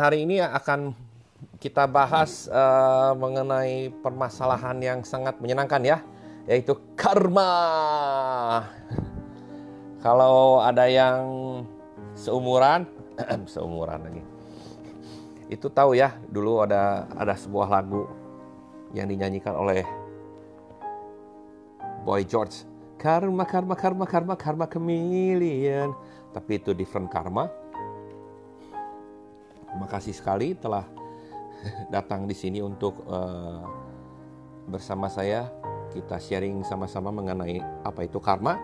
hari ini akan kita bahas mengenai permasalahan yang sangat menyenangkan ya, yaitu karma. Kalau ada yang seumuran, seumuran lagi, itu tahu ya, dulu ada sebuah lagu yang dinyanyikan oleh Boy George. Karma, karma, karma, karma, karma chameleon. Tapi itu different karma. Terima kasih sekali telah datang di sini untuk bersama saya kita sharing sama-sama mengenai apa itu karma.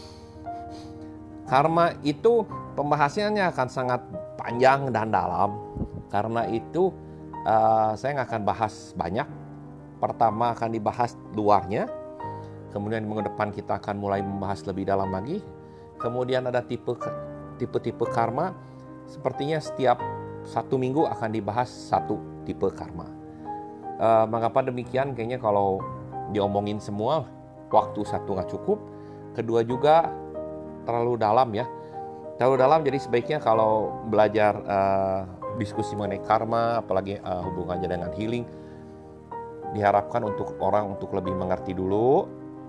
Karma itu pembahasannya akan sangat panjang dan dalam. Karena itu saya nggak akan bahas banyak. Pertama akan dibahas luarnya. Kemudian minggu depan kita akan mulai membahas lebih dalam lagi. Kemudian ada tipe-tipe karma. Sepertinya setiap 1 minggu akan dibahas satu tipe karma. Mengapa demikian? Kayaknya kalau diomongin semua, waktu satu nggak cukup. Kedua juga terlalu dalam ya. Terlalu dalam, jadi sebaiknya kalau belajar diskusi mengenai karma, apalagi hubungannya dengan healing, diharapkan untuk orang untuk lebih mengerti dulu.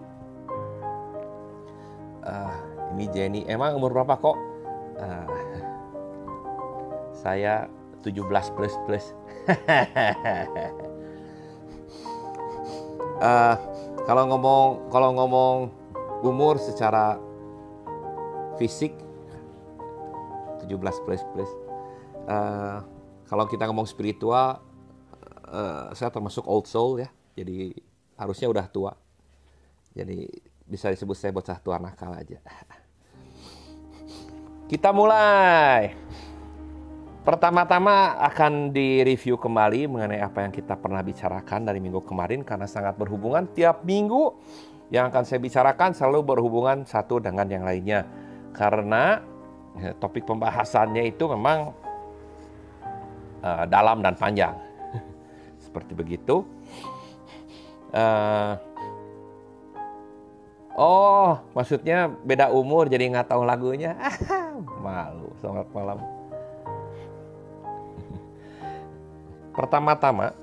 Ini Jenny, emang umur berapa kok? Saya 17 plus. Kalau ngomong umur secara fisik 17 plus. Kalau kita ngomong spiritual, saya termasuk old soul ya. Jadi harusnya udah tua. Jadi bisa disebut saya bocah tua nakal aja. Kita mulai. Pertama-tama akan direview kembali mengenai apa yang kita pernah bicarakan dari minggu kemarin, karena sangat berhubungan. Tiap minggu yang akan saya bicarakan selalu berhubungan satu dengan yang lainnya. Karena topik pembahasannya itu memang dalam dan panjang. Seperti begitu. Oh, maksudnya beda umur jadi nggak tahu lagunya. Malu. Selamat malam. Pertama-tama,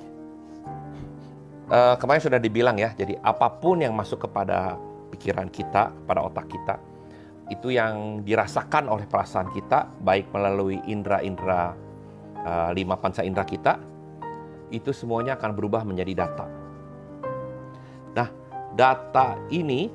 kemarin sudah dibilang ya, jadi apapun yang masuk kepada pikiran kita, pada otak kita, itu yang dirasakan oleh perasaan kita, baik melalui indera-indera 5 panca indera kita, itu semuanya akan berubah menjadi data. Nah, data ini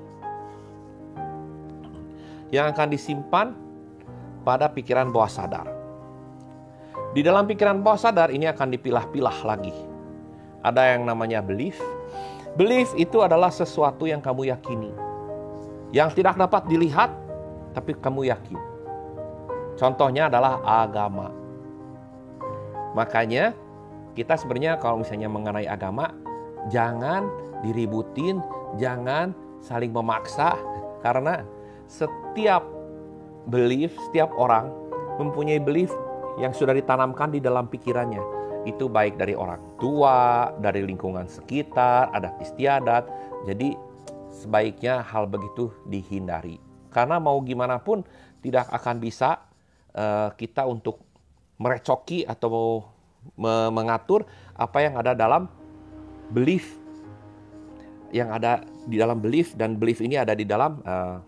yang akan disimpan pada pikiran bawah sadar. Di dalam pikiran bawah sadar ini akan dipilah-pilah lagi. Ada yang namanya belief. Belief itu adalah sesuatu yang kamu yakini. Yang tidak dapat dilihat, tapi kamu yakin. Contohnya adalah agama. Makanya kita sebenarnya kalau misalnya mengenai agama, jangan diributin, jangan saling memaksa. Karena setiap belief, setiap orang mempunyai belief yang sudah ditanamkan di dalam pikirannya. Itu baik dari orang tua, dari lingkungan sekitar, adat istiadat. Jadi sebaiknya hal begitu dihindari. Karena mau gimana pun tidak akan bisa kita untuk merecoki atau mengatur apa yang ada dalam belief. Yang ada di dalam belief, dan belief ini ada di dalam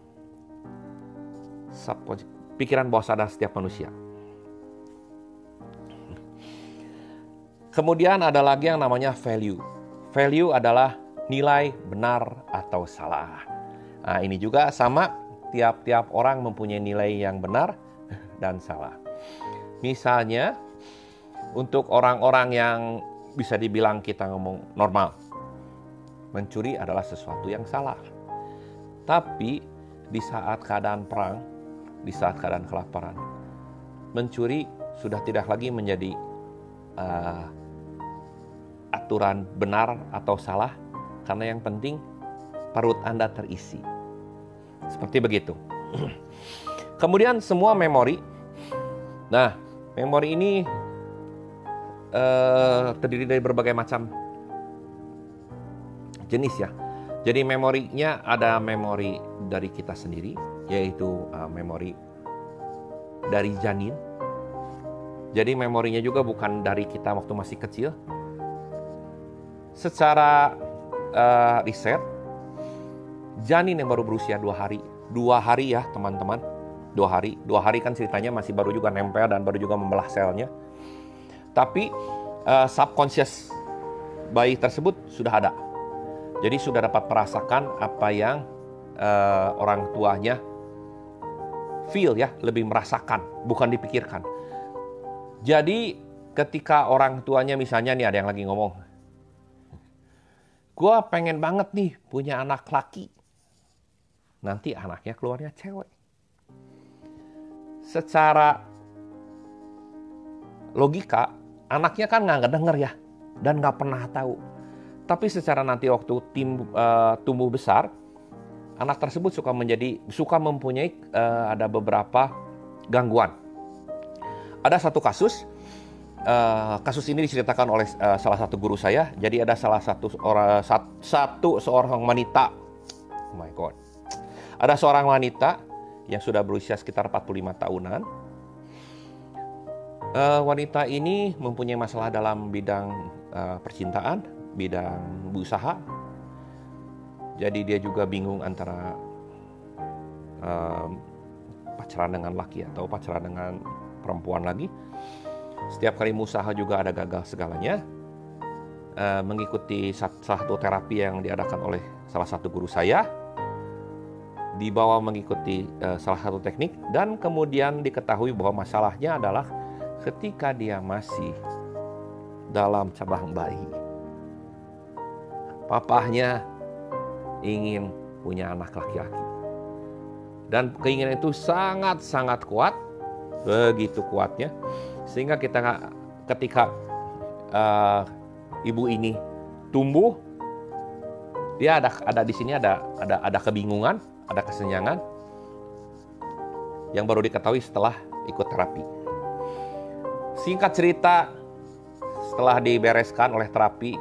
pikiran bawah sadar setiap manusia. Kemudian ada lagi yang namanya value. Value adalah nilai benar atau salah. Nah, ini juga sama, tiap-tiap orang mempunyai nilai yang benar dan salah. Misalnya, untuk orang-orang yang bisa dibilang kita ngomong normal, mencuri adalah sesuatu yang salah. Tapi di saat keadaan perang, di saat keadaan kelaparan, mencuri sudah tidak lagi menjadi aturan benar atau salah, karena yang penting perut Anda terisi. Seperti begitu. Kemudian semua memori. Nah, memori ini terdiri dari berbagai macam jenis ya. Jadi memorinya ada memori dari kita sendiri, yaitu memori dari janin. Jadi memorinya juga bukan dari kita waktu masih kecil. Secara riset, janin yang baru berusia 2 hari. 2 hari ya teman-teman. 2 hari. 2 hari kan ceritanya masih baru juga nempel dan baru juga membelah selnya. Tapi subconscious bayi tersebut sudah ada. Jadi sudah dapat merasakan apa yang orang tuanya feel ya, lebih merasakan, bukan dipikirkan. Jadi ketika orang tuanya misalnya nih ada yang lagi ngomong, gue pengen banget nih punya anak laki. Nanti anaknya keluarnya cewek. Secara logika, anaknya kan nggak denger ya, dan nggak pernah tahu. Tapi secara nanti waktu tumbuh besar, anak tersebut suka mempunyai ada beberapa gangguan. Ada satu kasus ini diceritakan oleh salah satu guru saya. Jadi ada seorang wanita, oh my god, ada seorang wanita yang sudah berusia sekitar 45 tahunan. Wanita ini mempunyai masalah dalam bidang percintaan, bidang berusaha. Jadi dia juga bingung antara pacaran dengan laki atau pacaran dengan perempuan lagi. Setiap kali usaha juga ada gagal segalanya. Mengikuti salah satu terapi yang diadakan oleh salah satu guru saya, dibawa mengikuti salah satu teknik, dan kemudian diketahui bahwa masalahnya adalah ketika dia masih dalam cabang bayi, papahnya ingin punya anak laki-laki. Dan keinginan itu sangat-sangat kuat, begitu kuatnya, sehingga ketika ibu ini tumbuh, dia ada di sini ada kebingungan, ada kesenjangan yang baru diketahui setelah ikut terapi. Singkat cerita, setelah dibereskan oleh terapi,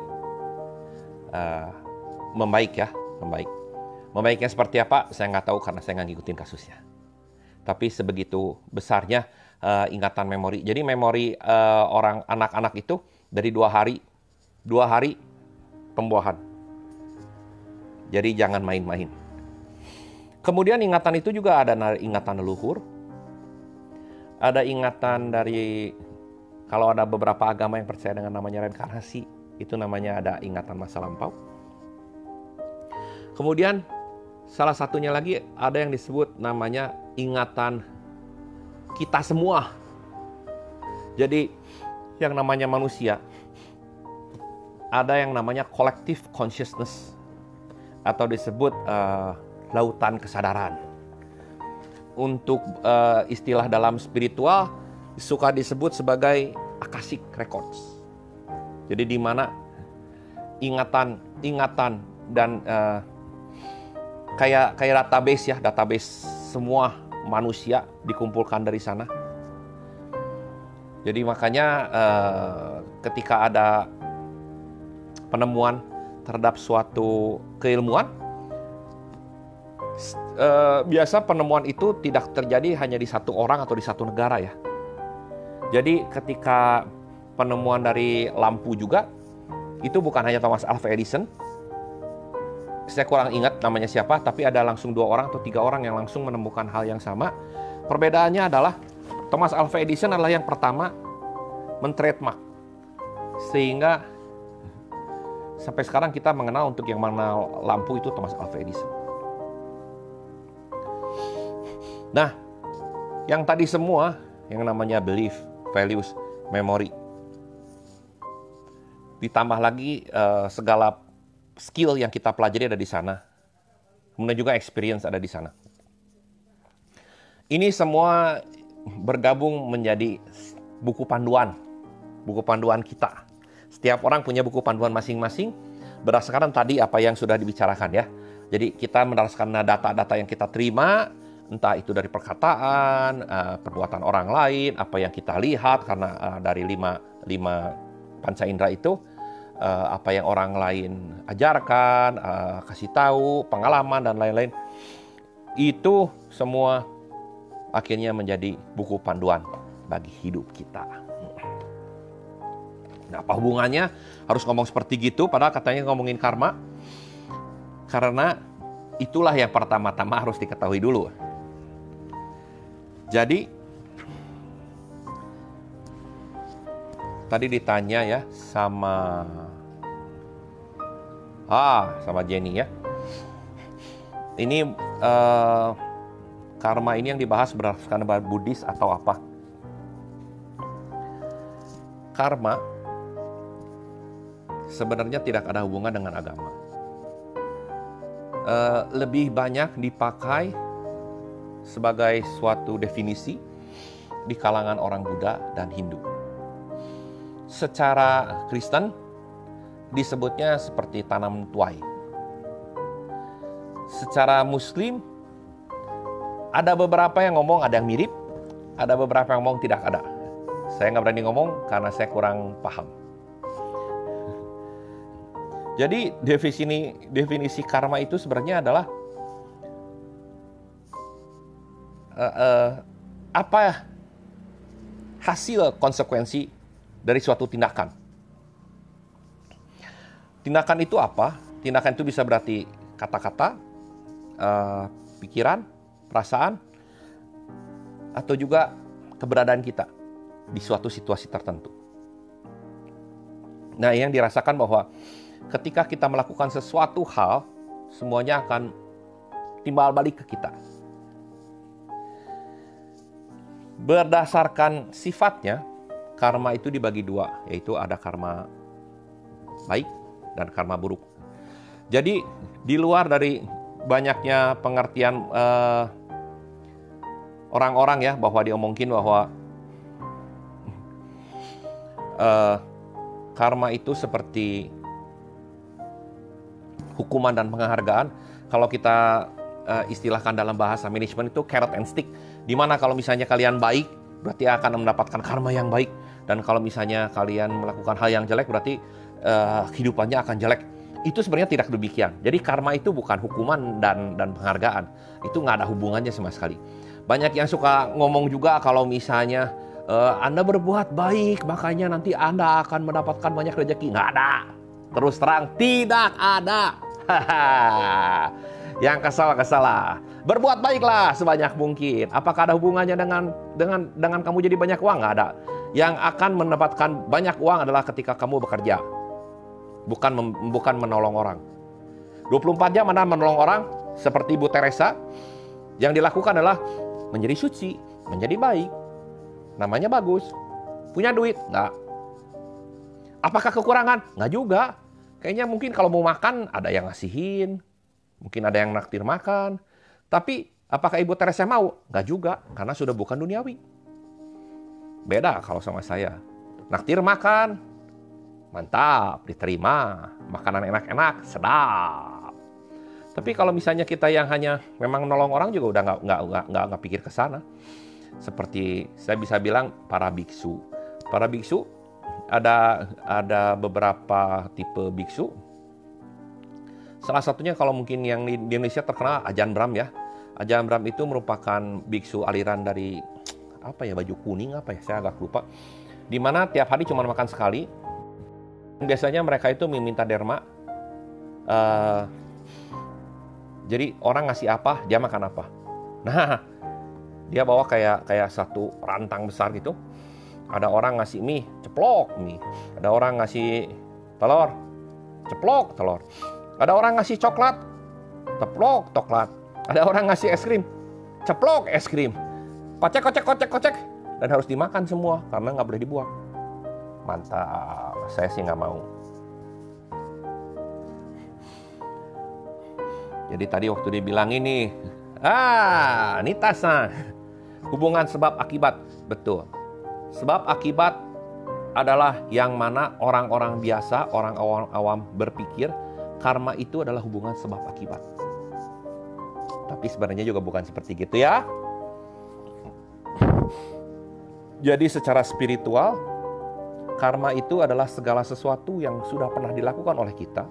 membaik. Membaiknya seperti apa? Saya nggak tahu karena saya nggak ngikutin kasusnya. Tapi sebegitu besarnya ingatan memori. Jadi memori anak-anak itu dari 2 hari pembuahan. Jadi jangan main-main. Kemudian ingatan itu juga ada ingatan leluhur. Ada ingatan dari, kalau ada beberapa agama yang percaya dengan namanya reinkarnasi, itu namanya ada ingatan masa lampau. Kemudian salah satunya lagi ada yang disebut namanya ingatan kita semua. Jadi yang namanya manusia ada yang namanya collective consciousness atau disebut lautan kesadaran. Untuk istilah dalam spiritual suka disebut sebagai Akashic Records. Jadi di mana ingatan dan kayak database semua manusia dikumpulkan dari sana. Jadi makanya ketika ada penemuan terhadap suatu keilmuan, biasa penemuan itu tidak terjadi hanya di satu orang atau di satu negara ya. Jadi ketika penemuan dari lampu juga, itu bukan hanya Thomas Alva Edison. Saya kurang ingat namanya siapa, tapi ada langsung 2 orang atau 3 orang yang langsung menemukan hal yang sama. Perbedaannya adalah Thomas Alva Edison adalah yang pertama men-trademark. Sehingga sampai sekarang kita mengenal untuk yang mengenal lampu itu Thomas Alva Edison. Nah, yang tadi semua yang namanya belief, values, memory, ditambah lagi segala skill yang kita pelajari ada di sana. Kemudian juga experience ada di sana. Ini semua bergabung menjadi buku panduan kita. Setiap orang punya buku panduan masing-masing berdasarkan tadi apa yang sudah dibicarakan ya. Jadi kita berdasarkan data-data yang kita terima, entah itu dari perkataan, perbuatan orang lain, apa yang kita lihat karena dari lima panca indera itu, apa yang orang lain ajarkan, kasih tahu, pengalaman dan lain-lain. Itu semua akhirnya menjadi buku panduan bagi hidup kita. Nah, apa hubungannya harus ngomong seperti gitu padahal katanya ngomongin karma? Karena itulah yang pertama-tama harus diketahui dulu. Jadi tadi ditanya ya sama Jenny ya. Ini karma ini yang dibahas berdasarkan Buddhis atau apa? Karma sebenarnya tidak ada hubungan dengan agama. Lebih banyak dipakai sebagai suatu definisi di kalangan orang Buddha dan Hindu. Secara Kristen disebutnya seperti tanam tuai. Secara Muslim ada beberapa yang ngomong ada yang mirip, ada beberapa yang ngomong tidak ada. Saya nggak berani ngomong karena saya kurang paham. Jadi definisi karma itu sebenarnya adalah apa hasil konsekuensi dari suatu tindakan. Tindakan itu apa? Tindakan itu bisa berarti kata-kata, pikiran, perasaan, atau juga keberadaan kita di suatu situasi tertentu. Nah, yang dirasakan bahwa ketika kita melakukan sesuatu hal, semuanya akan timbal balik ke kita. Berdasarkan sifatnya, karma itu dibagi dua, yaitu ada karma baik dan karma buruk. Jadi, di luar dari banyaknya pengertian orang-orang ya, bahwa dia mungkin bahwa karma itu seperti hukuman dan penghargaan. Kalau kita istilahkan dalam bahasa manajemen itu carrot and stick. Dimana kalau misalnya kalian baik, berarti akan mendapatkan karma yang baik. Dan kalau misalnya kalian melakukan hal yang jelek, berarti kehidupannya akan jelek. Itu sebenarnya tidak demikian. Jadi karma itu bukan hukuman dan penghargaan. Itu nggak ada hubungannya sama sekali. Banyak yang suka ngomong juga kalau misalnya Anda berbuat baik, makanya nanti Anda akan mendapatkan banyak rezeki. Nggak ada. Terus terang, tidak ada. Yang kesal lah. Berbuat baiklah sebanyak mungkin. Apakah ada hubungannya dengan kamu jadi banyak uang? Nggak ada. Yang akan mendapatkan banyak uang adalah ketika kamu bekerja. Bukan menolong orang. 24 jam Anda menolong orang, seperti Ibu Teresa. Yang dilakukan adalah menjadi suci, menjadi baik. Namanya bagus. Punya duit? Nggak. Apakah kekurangan? Nggak juga. Kayaknya mungkin kalau mau makan, ada yang ngasihin. Mungkin ada yang naktir makan. Tapi, apakah Ibu Teresa mau? Nggak juga, karena sudah bukan duniawi. Beda kalau sama saya. Naktir makan, mantap, diterima. Makanan enak-enak, sedap. Tapi kalau misalnya kita yang hanya memang nolong orang juga udah nggak pikir ke sana. Seperti saya bisa bilang para biksu. Para biksu ada beberapa tipe biksu. Salah satunya kalau mungkin yang di Indonesia terkenal Ajahn Brahm ya. Ajahn Brahm itu merupakan biksu aliran dari baju kuning saya agak lupa. Di mana tiap hari cuma makan sekali. Biasanya mereka itu meminta derma. Jadi orang ngasih apa, dia makan apa. Nah, dia bawa kayak satu rantang besar gitu. Ada orang ngasih mie, ceplok mie. Ada orang ngasih telur, ceplok telur. Ada orang ngasih coklat, ceplok coklat. Ada orang ngasih es krim, ceplok es krim. Kocek. Dan harus dimakan semua karena nggak boleh dibuang. Mantap, saya sih nggak mau. Jadi tadi waktu dia bilang ini, Nitasa, hubungan sebab akibat. Betul. Sebab akibat adalah yang mana orang-orang biasa, orang awam berpikir karma itu adalah hubungan sebab akibat. Tapi sebenarnya juga bukan seperti gitu ya. Jadi secara spiritual, karma itu adalah segala sesuatu yang sudah pernah dilakukan oleh kita,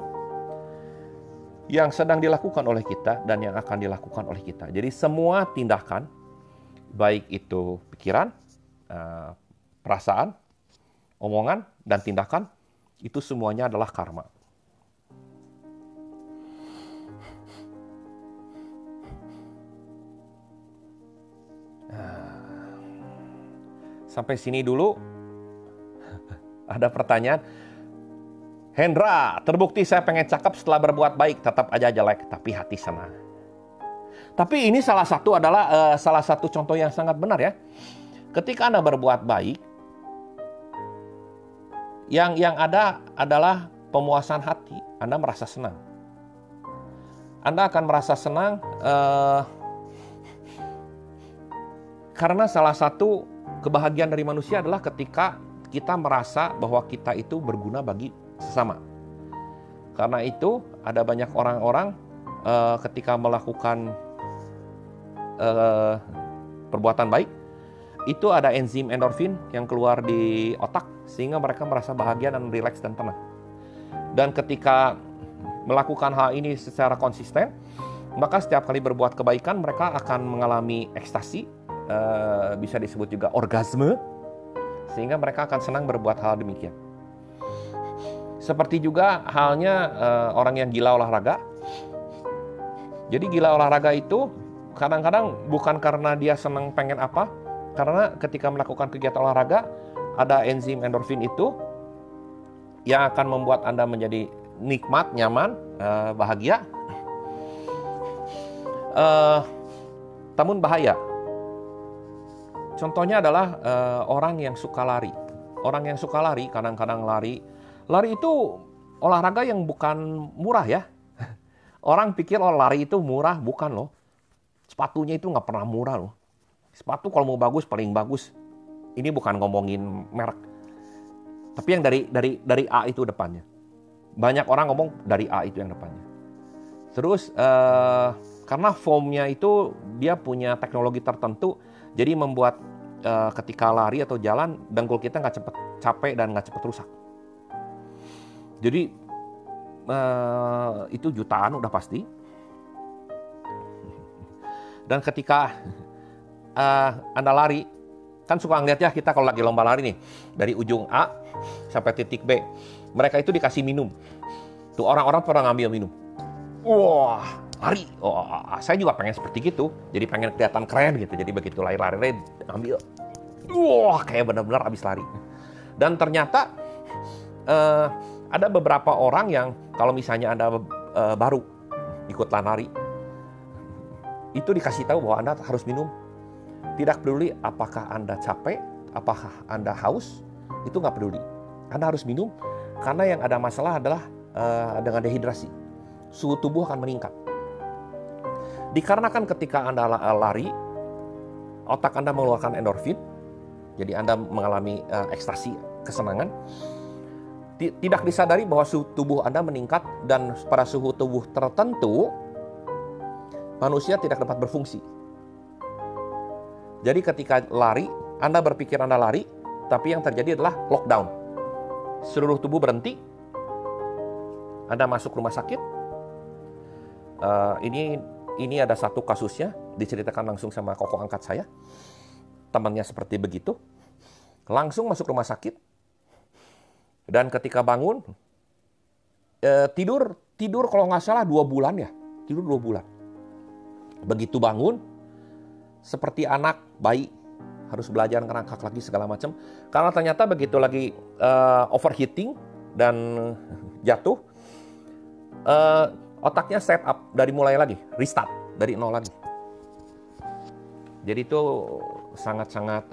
yang sedang dilakukan oleh kita, dan yang akan dilakukan oleh kita. Jadi semua tindakan, baik itu pikiran, perasaan, omongan, dan tindakan, itu semuanya adalah karma. Sampai sini dulu. Ada pertanyaan. Hendra, terbukti saya pengen cakep setelah berbuat baik, tetap aja jelek, tapi hati senang. Tapi ini salah satu contoh yang sangat benar ya. Ketika Anda berbuat baik, yang ada adalah pemuasan hati. Anda merasa senang. Anda akan merasa senang karena salah satu kebahagiaan dari manusia adalah ketika kita merasa bahwa kita itu berguna bagi sesama. Karena itu ada banyak orang-orang ketika melakukan perbuatan baik, itu ada enzim endorfin yang keluar di otak sehingga mereka merasa bahagia dan rileks dan tenang. Dan ketika melakukan hal ini secara konsisten, maka setiap kali berbuat kebaikan mereka akan mengalami ekstasi, bisa disebut juga orgasme, sehingga mereka akan senang berbuat hal demikian. Seperti juga halnya orang yang gila olahraga. Jadi gila olahraga itu kadang-kadang bukan karena dia senang pengen apa, karena ketika melakukan kegiatan olahraga ada enzim endorfin itu yang akan membuat Anda menjadi nikmat, nyaman, bahagia. Namun bahaya. Contohnya adalah orang yang suka lari. Orang yang suka lari, kadang-kadang lari itu olahraga yang bukan murah ya. Orang pikir lari itu murah, bukan loh. Sepatunya itu nggak pernah murah loh. Sepatu kalau mau bagus, paling bagus. Ini bukan ngomongin merek. Tapi yang dari A itu depannya. Banyak orang ngomong dari A itu yang depannya. Terus karena foamnya itu dia punya teknologi tertentu, jadi membuat ketika lari atau jalan, dengkul kita nggak cepet capek dan nggak cepet rusak. Jadi itu jutaan udah pasti. Dan ketika Anda lari, kan suka ngeliat ya kita kalau lagi lomba lari nih, dari ujung A sampai titik B, mereka itu dikasih minum. Tuh orang-orang pernah ngambil minum. Wah, lari. Wah, saya juga pengen seperti gitu. Jadi pengen kelihatan keren gitu. Jadi begitu lari-lari ambil. Wah, kayak benar-benar habis lari. Dan ternyata ada beberapa orang yang kalau misalnya Anda baru ikut lari, itu dikasih tahu bahwa Anda harus minum. Tidak peduli apakah Anda capek, apakah Anda haus, itu nggak peduli. Anda harus minum karena yang ada masalah adalah dengan dehidrasi. Suhu tubuh akan meningkat. Dikarenakan ketika Anda lari, otak Anda mengeluarkan endorfin, jadi Anda mengalami ekstasi, kesenangan. Tidak disadari bahwa suhu tubuh Anda meningkat dan pada suhu tubuh tertentu, manusia tidak dapat berfungsi. Jadi ketika lari, Anda berpikir Anda lari, tapi yang terjadi adalah lockdown. Seluruh tubuh berhenti, Anda masuk rumah sakit. Ini ada satu kasusnya, diceritakan langsung sama koko angkat saya. Temannya seperti begitu. Langsung masuk rumah sakit. Dan ketika bangun, tidur kalau nggak salah 2 bulan ya. Tidur 2 bulan. Begitu bangun, seperti anak bayi, harus belajar ngerangkak lagi segala macam. Karena ternyata begitu lagi overheating dan jatuh, otaknya set up dari mulai lagi, restart dari nol lagi. Jadi itu sangat-sangat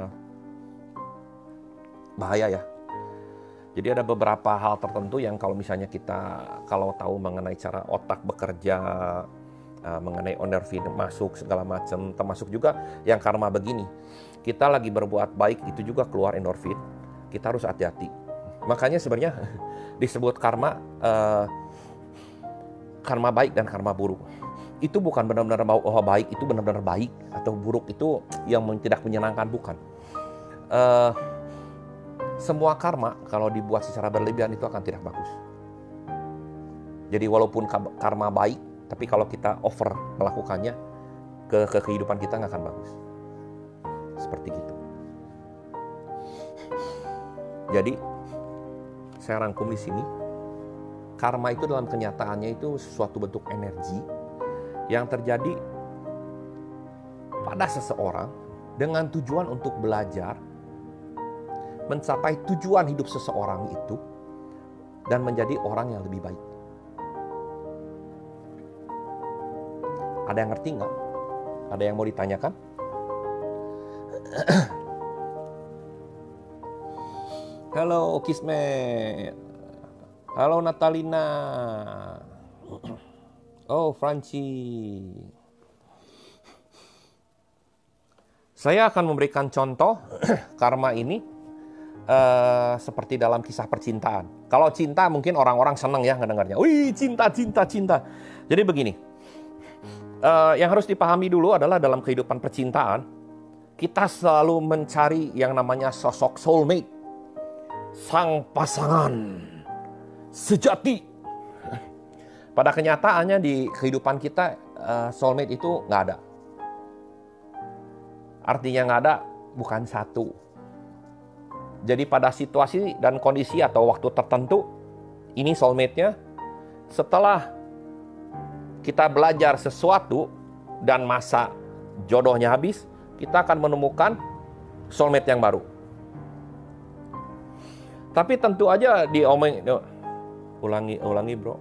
bahaya ya. Jadi ada beberapa hal tertentu yang kalau misalnya kita kalau tahu mengenai cara otak bekerja, mengenai endorfin masuk segala macam, termasuk juga yang karma begini. Kita lagi berbuat baik itu juga keluar endorfin. Kita harus hati-hati. Makanya sebenarnya disebut karma baik dan karma buruk. Itu bukan benar-benar baik itu benar-benar baik atau buruk itu yang tidak menyenangkan, bukan. Semua karma kalau dibuat secara berlebihan itu akan tidak bagus. Jadi walaupun karma baik, tapi kalau kita over melakukannya ke kehidupan kita nggak akan bagus. Seperti gitu. Jadi saya rangkum di sini. Karma itu dalam kenyataannya itu suatu bentuk energi yang terjadi pada seseorang dengan tujuan untuk belajar, mencapai tujuan hidup seseorang itu, dan menjadi orang yang lebih baik. Ada yang ngerti nggak? Ada yang mau ditanyakan? Halo Kismet. Halo Natalina. Oh Franci. Saya akan memberikan contoh karma ini seperti dalam kisah percintaan. Kalau cinta mungkin orang-orang senang ya ngedengarnya. Wih cinta, cinta, cinta. Jadi begini. Yang harus dipahami dulu adalah dalam kehidupan percintaan, kita selalu mencari yang namanya sosok soulmate. Sang pasangan sejati. Pada kenyataannya di kehidupan kita soulmate itu nggak ada. Artinya nggak ada bukan satu. Jadi pada situasi dan kondisi atau waktu tertentu ini soulmate-nya. Setelah kita belajar sesuatu dan masa jodohnya habis, kita akan menemukan soulmate yang baru. Tapi tentu aja ulangi bro.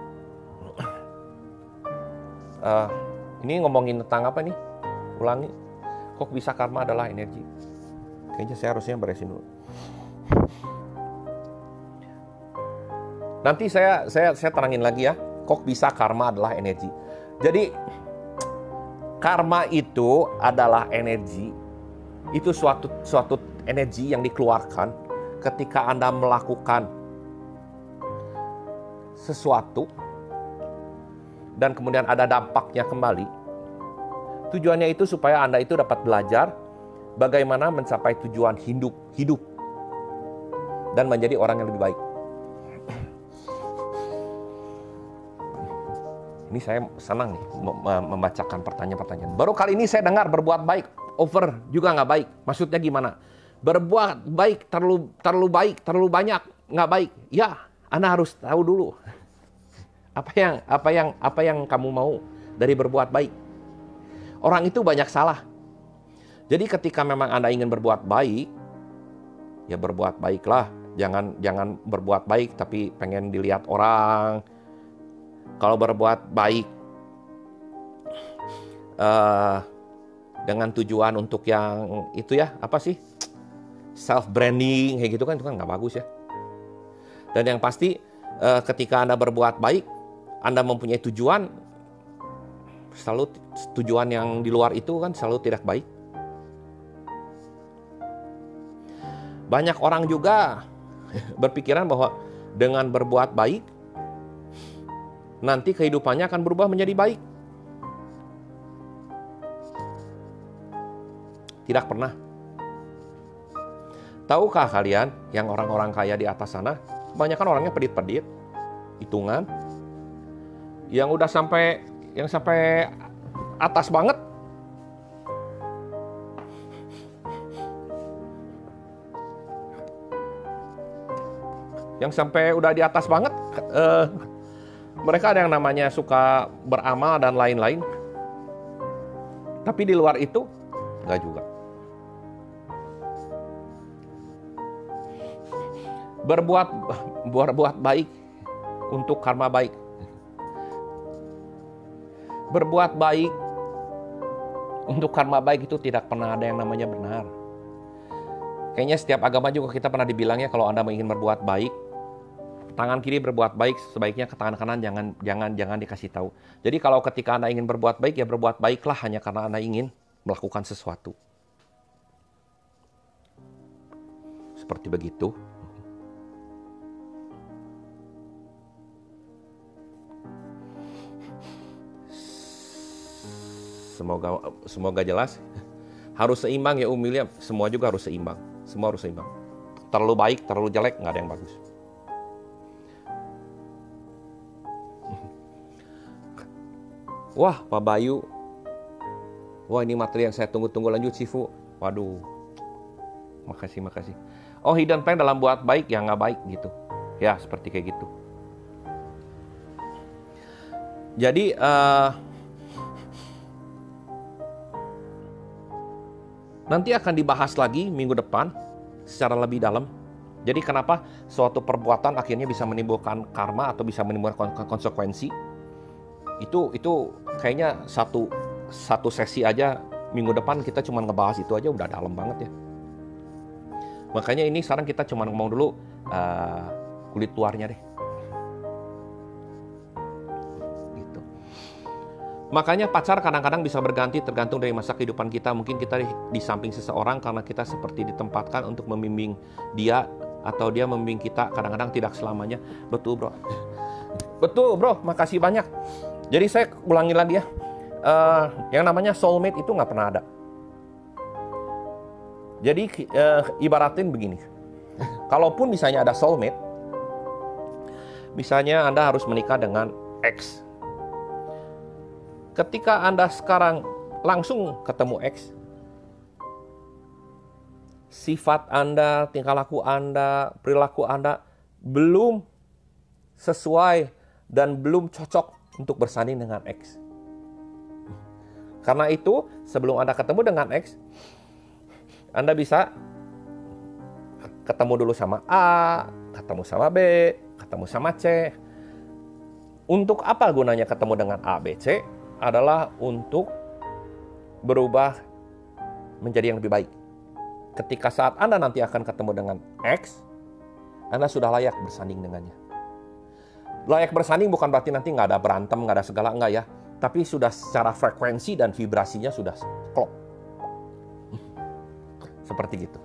Ini ngomongin tentang apa nih? Ulangi. Kok bisa karma adalah energi? Kayaknya saya harusnya beresin dulu. Nanti saya terangin lagi ya. Kok bisa karma adalah energi? Jadi karma itu adalah energi. Itu suatu energi yang dikeluarkan ketika Anda melakukan sesuatu dan kemudian ada dampaknya kembali. Tujuannya itu supaya Anda itu dapat belajar bagaimana mencapai tujuan hidup dan menjadi orang yang lebih baik. Ini saya senang nih membacakan pertanyaan-pertanyaan. Baru kali ini saya dengar berbuat baik over juga nggak baik. Maksudnya gimana? Berbuat baik terlalu baik, terlalu banyak nggak baik. Ya, Anda harus tahu dulu apa yang kamu mau dari berbuat baik. Orang itu banyak salah. Jadi ketika memang Anda ingin berbuat baik, ya berbuat baiklah. Jangan berbuat baik tapi pengen dilihat orang. Kalau berbuat baik dengan tujuan untuk yang itu ya, apa sih? Self branding kayak gitu kan, itu kan nggak bagus ya. Dan yang pasti ketika Anda berbuat baik, Anda mempunyai tujuan, selalu tujuan yang di luar itu kan selalu tidak baik. Banyak orang juga berpikiran bahwa dengan berbuat baik nanti kehidupannya akan berubah menjadi baik. Tidak pernah. Tahukah kalian yang orang-orang kaya di atas sana, kebanyakan orangnya pedit-pedit, hitungan, yang sampai atas banget. Yang sampai udah di atas banget, mereka ada yang namanya suka beramal dan lain-lain. Tapi di luar itu, enggak juga. Berbuat baik untuk karma baik. Berbuat baik untuk karma baik itu tidak pernah ada yang namanya benar. Kayaknya setiap agama juga kita pernah dibilangnya kalau Anda ingin berbuat baik, tangan kiri berbuat baik, sebaiknya ke tangan kanan jangan dikasih tahu. Jadi kalau ketika Anda ingin berbuat baik, ya berbuat baiklah hanya karena Anda ingin melakukan sesuatu. Seperti begitu. Semoga jelas. Harus seimbang ya William. Semua juga harus seimbang. Semua harus seimbang. Terlalu baik, terlalu jelek, nggak ada yang bagus. Wah, Pak Bayu. Wah, ini materi yang saya tunggu-tunggu, lanjut Sifu. Waduh. Makasih. Oh, hidden pain dalam buat baik ya nggak baik gitu. Ya, seperti kayak gitu. Jadi nanti akan dibahas lagi minggu depan secara lebih dalam. Jadi kenapa suatu perbuatan akhirnya bisa menimbulkan karma atau bisa menimbulkan konsekuensi? Itu kayaknya satu sesi aja minggu depan kita cuma ngebahas itu aja udah dalam banget ya. Makanya ini sekarang kita cuma ngomong dulu kulit luarnya deh. Gitu. Makanya pacar kadang-kadang bisa berganti tergantung dari masa kehidupan kita. Mungkin kita di samping seseorang karena kita seperti ditempatkan untuk membimbing dia atau dia membimbing kita. Kadang-kadang tidak selamanya. Betul bro. Betul bro, makasih banyak. Jadi saya ulangi lagi ya. Yang namanya soulmate itu nggak pernah ada. Jadi ibaratin begini. Kalaupun misalnya ada soulmate, misalnya Anda harus menikah dengan X. Ketika Anda sekarang langsung ketemu X, sifat Anda, tingkah laku Anda, perilaku Anda belum sesuai dan belum cocok untuk bersanding dengan X. Karena itu, sebelum Anda ketemu dengan X, Anda bisa ketemu dulu sama A, ketemu sama B, ketemu sama C. Untuk apa gunanya ketemu dengan A, B, C? Adalah untuk berubah menjadi yang lebih baik. Ketika saat Anda nanti akan ketemu dengan X, Anda sudah layak bersanding dengannya. Layak bersanding bukan berarti nanti nggak ada berantem, nggak ada segala, enggak ya. Tapi sudah secara frekuensi dan vibrasinya sudah klop. Seperti gitu.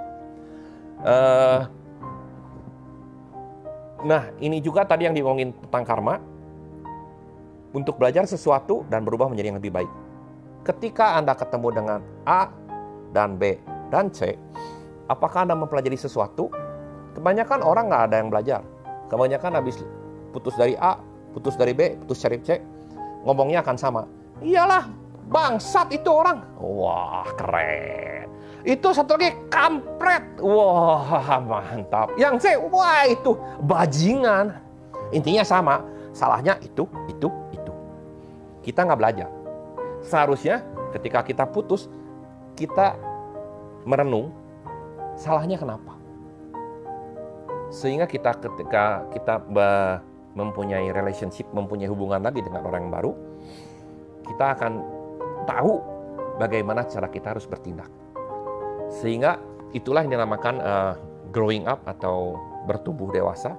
Nah, ini juga tadi yang diomongin tentang karma. Untuk belajar sesuatu dan berubah menjadi yang lebih baik. Ketika Anda ketemu dengan A dan B dan C, apakah Anda mempelajari sesuatu? Kebanyakan orang nggak ada yang belajar. Kebanyakan habis putus dari A, putus dari B, putus dari C, ngomongnya akan sama. Iyalah, bangsat itu orang. Wah, keren. Itu satu lagi, kampret. Wah, mantap. Yang C, wah itu bajingan. Intinya sama. Salahnya itu. Kita nggak belajar. Seharusnya ketika kita putus, kita merenung, salahnya kenapa? Sehingga ketika kita mempunyai relationship, mempunyai hubungan lagi dengan orang yang baru, kita akan tahu bagaimana cara kita harus bertindak. Sehingga itulah yang dinamakan growing up atau bertumbuh dewasa.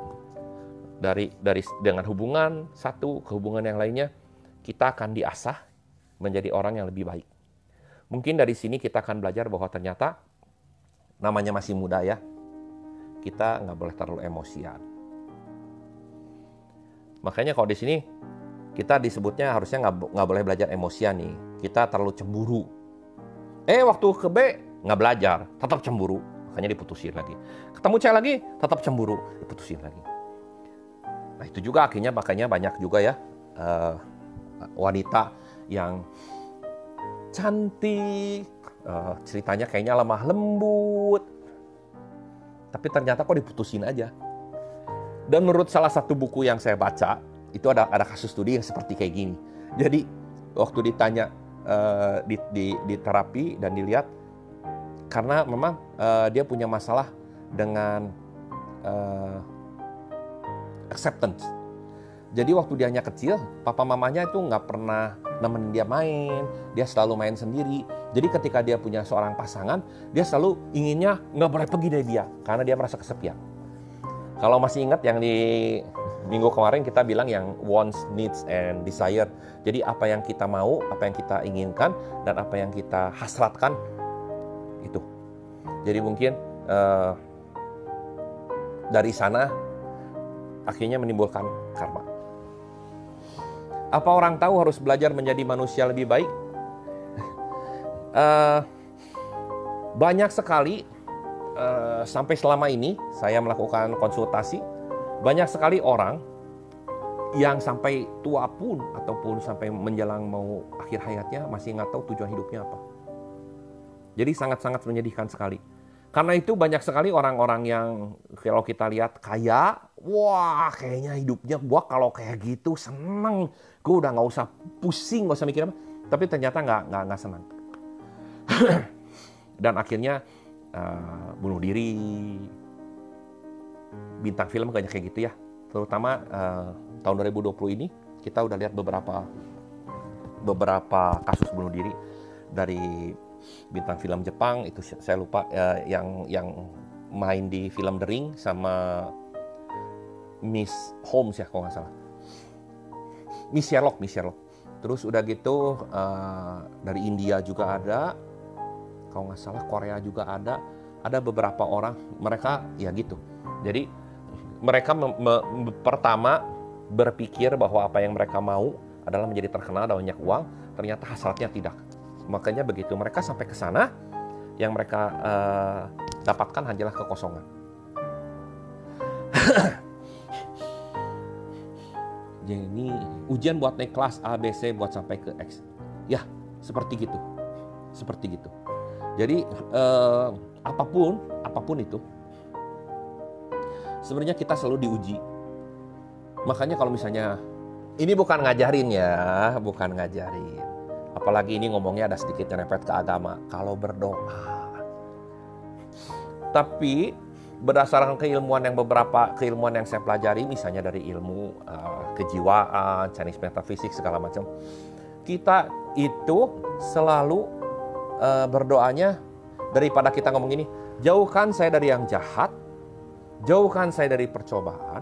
Dengan hubungan satu ke hubungan yang lainnya, kita akan diasah menjadi orang yang lebih baik. Mungkin dari sini kita akan belajar bahwa ternyata namanya masih muda ya, kita nggak boleh terlalu emosian. Makanya kalau di sini kita disebutnya harusnya nggak boleh belajar emosian nih. Kita terlalu cemburu. Waktu ke B nggak belajar, tetap cemburu, makanya diputusin lagi. Ketemu C lagi, tetap cemburu, diputusin lagi. Nah itu juga akhirnya makanya banyak juga ya wanita yang cantik, ceritanya kayaknya lemah lembut, tapi ternyata kok diputusin aja. Dan menurut salah satu buku yang saya baca, itu ada kasus studi yang seperti kayak gini. Jadi waktu ditanya di terapi dan dilihat, karena memang dia punya masalah dengan acceptance. Jadi waktu dia hanya kecil, papa mamanya itu nggak pernah nemenin dia main, dia selalu main sendiri. Jadi ketika dia punya seorang pasangan, dia selalu inginnya nggak boleh pergi dari dia, karena dia merasa kesepian. Kalau masih ingat yang di minggu kemarin kita bilang yang wants, needs, and desire. Jadi apa yang kita mau, apa yang kita inginkan, dan apa yang kita hasratkan, itu. Jadi mungkin dari sana akhirnya menimbulkan karma. Apa orang tahu harus belajar menjadi manusia lebih baik? Banyak sekali, sampai selama ini saya melakukan konsultasi, banyak sekali orang yang sampai tua pun, ataupun sampai menjelang mau akhir hayatnya, masih nggak tahu tujuan hidupnya apa. Jadi sangat-sangat menyedihkan sekali. Karena itu banyak sekali orang-orang yang kalau kita lihat kaya, wah kayaknya hidupnya gua kalau kayak gitu seneng, gue udah nggak usah pusing, nggak usah mikir apa. Tapi ternyata nggak senang. Dan akhirnya bunuh diri. Bintang film banyak kayak gitu ya. Terutama tahun 2020 ini kita udah lihat beberapa kasus bunuh diri dari bintang film Jepang itu, saya lupa yang main di film The Ring sama Miss Holmes ya kalau nggak salah, Miss Sherlock. Terus udah gitu dari India juga ada, kalau nggak salah Korea juga ada beberapa orang mereka ya gitu. Jadi mereka pertama berpikir bahwa apa yang mereka mau adalah menjadi terkenal dan banyak uang, ternyata hasratnya tidak. Makanya begitu mereka sampai ke sana, yang mereka dapatkan hanyalah kekosongan. Jadi ujian buat naik kelas A, B, C buat sampai ke X. Ya, seperti gitu. Jadi apapun itu, sebenarnya kita selalu diuji. Makanya kalau misalnya, ini bukan ngajarin ya, apalagi ini ngomongnya ada sedikit nyerempet ke agama. Kalau berdoa, tapi berdasarkan beberapa keilmuan yang saya pelajari, misalnya dari ilmu kejiwaan, Chinese metaphysics segala macam, kita itu selalu berdoanya daripada kita ngomong gini, jauhkan saya dari yang jahat, jauhkan saya dari percobaan,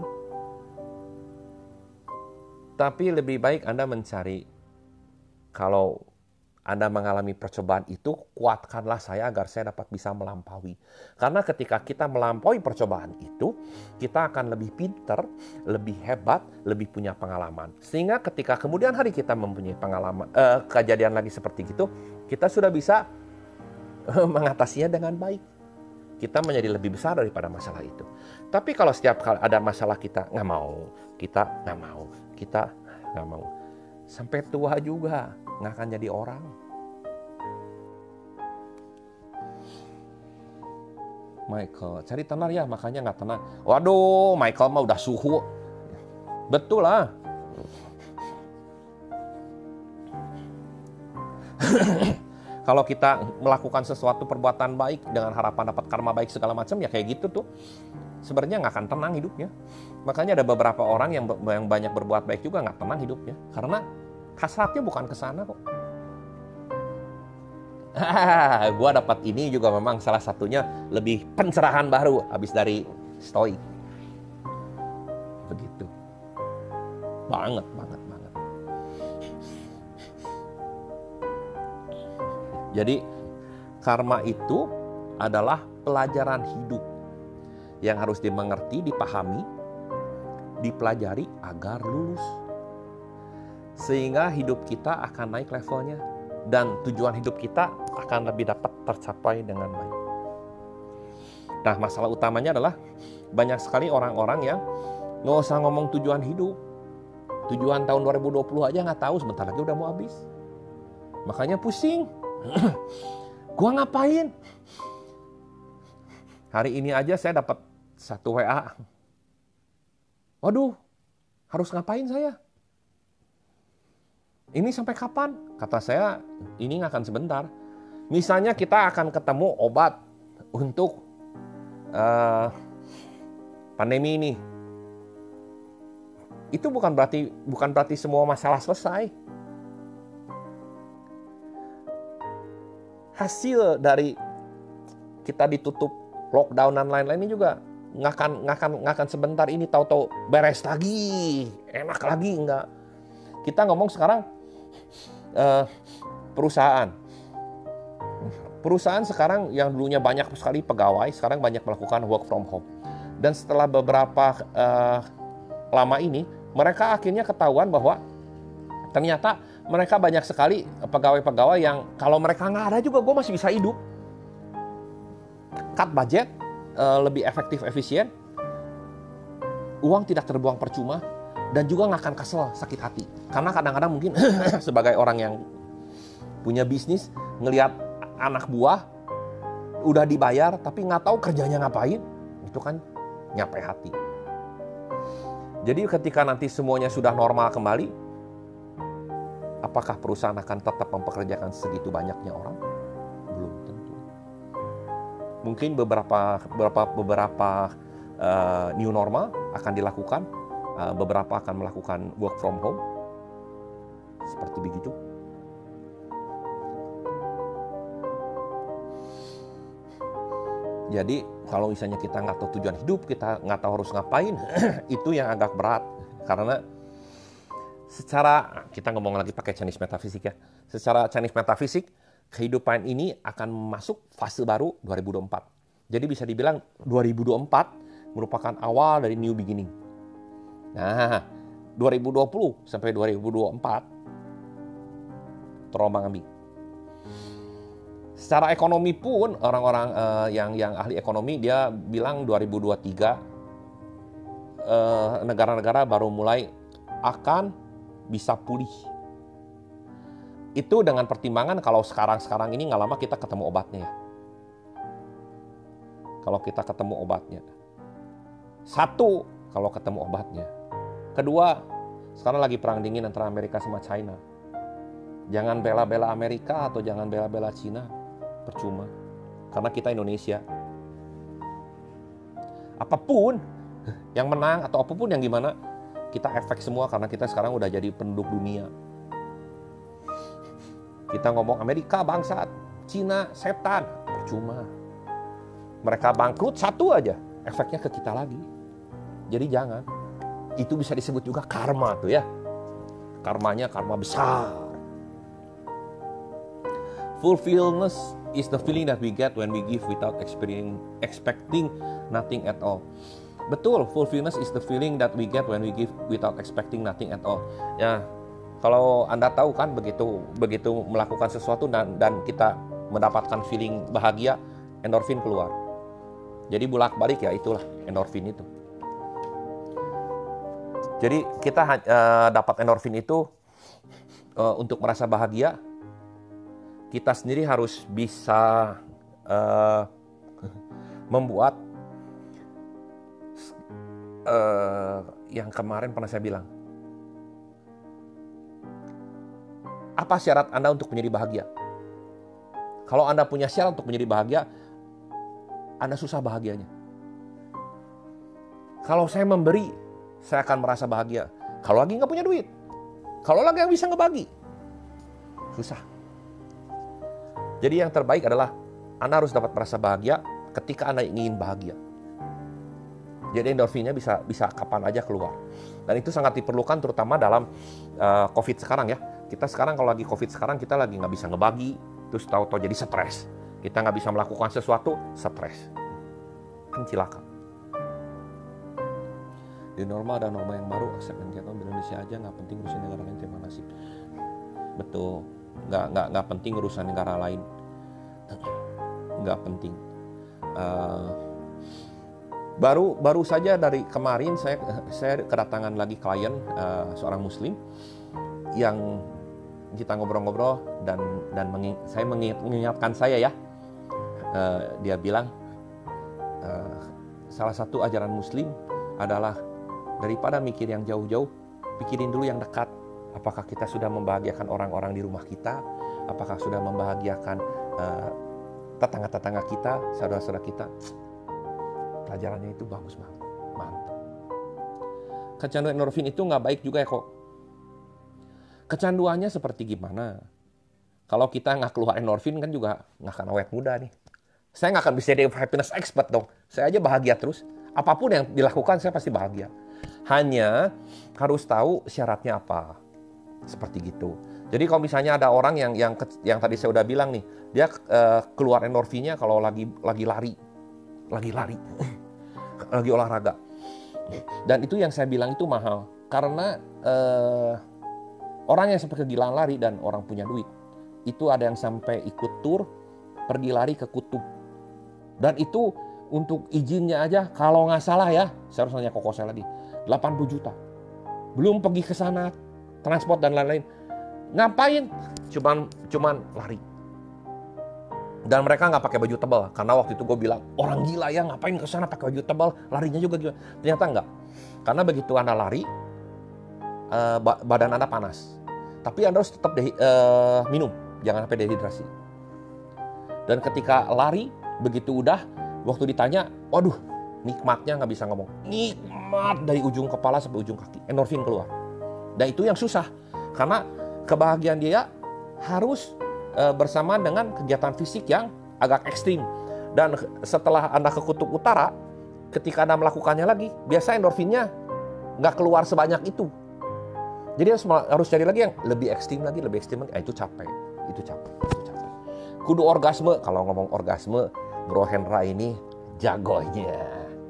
tapi lebih baik Anda mencari, kalau Anda mengalami percobaan itu, kuatkanlah saya agar saya dapat bisa melampaui. Karena ketika kita melampaui percobaan itu, kita akan lebih pintar, lebih hebat, lebih punya pengalaman. Sehingga ketika kemudian hari kita mempunyai pengalaman, kejadian lagi seperti itu, kita sudah bisa mengatasinya dengan baik. Kita menjadi lebih besar daripada masalah itu. Tapi kalau setiap kali ada masalah kita nggak mau, sampai tua juga nggak akan jadi orang. Michael, cari tenar ya, makanya nggak tenang. Waduh, Michael mah udah suhu. Betul lah. Kalau kita melakukan sesuatu perbuatan baik dengan harapan dapat karma baik segala macam, ya kayak gitu tuh. Sebenarnya nggak akan tenang hidupnya. Makanya ada beberapa orang yang banyak berbuat baik juga nggak tenang hidupnya. Karena hasratnya bukan ke sana kok. Gua dapat ini juga memang salah satunya lebih pencerahan baru habis dari Stoik. Begitu. Banget. Jadi karma itu adalah pelajaran hidup yang harus dimengerti, dipahami, dipelajari agar lulus. Sehingga hidup kita akan naik levelnya dan tujuan hidup kita akan lebih dapat tercapai dengan baik. Nah, masalah utamanya adalah banyak sekali orang-orang yang nggak usah ngomong tujuan hidup. Tujuan tahun 2020 aja nggak tahu, sebentar lagi udah mau habis. Makanya pusing. Gua ngapain? Hari ini aja saya dapat 1 WA. Waduh, harus ngapain saya? Ini sampai kapan? Kata saya, ini nggak akan sebentar. Misalnya kita akan ketemu obat untuk pandemi ini. Itu bukan berarti semua masalah selesai. Hasil dari kita ditutup, lockdown dan lain-lain ini juga nggak akan sebentar ini tahu-tahu beres lagi, enak lagi, enggak. Kita ngomong sekarang perusahaan sekarang yang dulunya banyak sekali pegawai, sekarang banyak melakukan work from home. Dan setelah beberapa lama ini, mereka akhirnya ketahuan bahwa ternyata mereka banyak sekali pegawai-pegawai yang kalau mereka nggak ada juga gue masih bisa hidup. Cut budget, lebih efektif, efisien, uang tidak terbuang percuma, dan juga nggak akan kesel, sakit hati. Karena kadang-kadang mungkin sebagai orang yang punya bisnis, ngelihat anak buah udah dibayar tapi nggak tahu kerjanya ngapain, itu kan nyampe hati. Jadi ketika nanti semuanya sudah normal kembali, apakah perusahaan akan tetap mempekerjakan segitu banyaknya orang? Belum tentu. Mungkin beberapa new normal akan dilakukan, beberapa akan melakukan work from home, seperti begitu. Jadi kalau misalnya kita nggak tahu tujuan hidup, kita nggak tahu harus ngapain, itu yang agak berat. Karena secara, kita ngomong lagi pakai Chinese metafisik ya, secara Chinese metafisik, kehidupan ini akan masuk fase baru 2024. Jadi bisa dibilang 2024 merupakan awal dari new beginning. Nah, 2020 sampai 2024 terombang-ambing. Secara ekonomi pun orang-orang yang ahli ekonomi dia bilang 2023 negara-negara baru mulai akan bisa pulih. Itu dengan pertimbangan kalau sekarang ini nggak lama kita ketemu obatnya ya. Kalau kita ketemu obatnya. Satu, kalau ketemu obatnya. Kedua, sekarang lagi perang dingin antara Amerika sama China. Jangan bela-bela Amerika atau jangan bela-bela China. Percuma. Karena kita Indonesia. Apapun yang menang atau apapun yang gimana, kita efek semua karena kita sekarang udah jadi penduduk dunia. Kita ngomong Amerika bangsat, Cina setan, percuma. Mereka bangkrut satu aja, efeknya ke kita lagi. Jadi jangan. Itu bisa disebut juga karma tuh ya. Karmanya karma besar. Fulfillment is the feeling that we get when we give without expecting nothing at all. Betul, fulfillment is the feeling that we get when we give without expecting nothing at all. Ya, kalau Anda tahu kan begitu melakukan sesuatu dan kita mendapatkan feeling bahagia, endorfin keluar. Jadi bolak-balik ya itulah endorfin itu. Jadi kita dapat endorfin itu untuk merasa bahagia. Kita sendiri harus bisa membuat yang kemarin pernah saya bilang. Apa syarat Anda untuk menjadi bahagia? Kalau Anda punya syarat untuk menjadi bahagia, Anda susah bahagianya. Kalau saya memberi, saya akan merasa bahagia. Kalau lagi nggak punya duit, kalau lagi nggak bisa ngebagi, susah. Jadi yang terbaik adalah Anda harus dapat merasa bahagia ketika Anda ingin bahagia. Jadi endorfinnya bisa kapan aja keluar. Dan itu sangat diperlukan terutama dalam COVID sekarang ya. Kita sekarang kalau lagi COVID sekarang kita lagi nggak bisa ngebagi, terus tahu-tahu jadi stres. Kita nggak bisa melakukan sesuatu, stres. Kan cilaka. Di norma ada norma yang baru, accept and get on, Indonesia aja nggak penting urusan negara lain, terima kasih. Betul. Nggak penting urusan negara lain, nggak penting. Baru saja dari kemarin saya kedatangan lagi klien seorang Muslim yang kita ngobrol-ngobrol dan saya mengingatkan saya ya, dia bilang salah satu ajaran Muslim adalah daripada mikir yang jauh-jauh, pikirin dulu yang dekat. Apakah kita sudah membahagiakan orang-orang di rumah kita? Apakah sudah membahagiakan tetangga-tetangga kita, saudara-saudara kita? Pelajarannya itu bagus banget, mantap. Kecanduan endorfin itu nggak baik juga ya kok. Kecanduannya seperti gimana? Kalau kita nggak keluar endorfin kan juga nggak akan awet muda nih. Saya nggak akan bisa jadi happiness expert dong. Saya aja bahagia terus. Apapun yang dilakukan saya pasti bahagia. Hanya harus tahu syaratnya apa. Seperti gitu. Jadi kalau misalnya ada orang yang tadi saya udah bilang nih, dia keluar endorfinnya kalau lagi lari, lagi olahraga. Dan itu yang saya bilang itu mahal. Karena orang yang sampai kegilaan lari dan orang punya duit, itu ada yang sampai ikut tur, pergi lari ke kutub. Dan itu untuk izinnya aja, kalau nggak salah ya, saya harus nanya koko saya lagi, 80 juta. Belum pergi ke sana, transport dan lain-lain. Ngapain? Cuman lari. Dan mereka nggak pakai baju tebal, karena waktu itu gue bilang, orang gila ya ngapain ke sana pakai baju tebal, larinya juga gila. Ternyata enggak. Karena begitu Anda lari, badan Anda panas. Tapi Anda harus tetap minum, jangan sampai dehidrasi. Dan ketika lari, begitu udah, waktu ditanya, waduh, nikmatnya nggak bisa ngomong. Nikmat dari ujung kepala sampai ujung kaki, endorfin keluar. Dan itu yang susah, karena kebahagiaan dia harus bersama dengan kegiatan fisik yang agak ekstrim. Dan setelah Anda ke kutub utara, ketika Anda melakukannya lagi, biasa endorfinnya nggak keluar sebanyak itu. Jadi harus cari lagi yang lebih ekstrim lagi. Itu capek. Kudu orgasme. Kalau ngomong orgasme, Bro Hendra ini jagonya.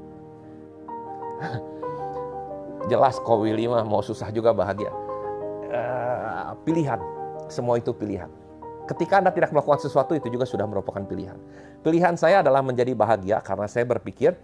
Jelas kok Willy mah mau susah juga bahagia. Pilihan. Semua itu pilihan. Ketika Anda tidak melakukan sesuatu, itu juga sudah merupakan pilihan. Pilihan saya adalah menjadi bahagia karena saya berpikir,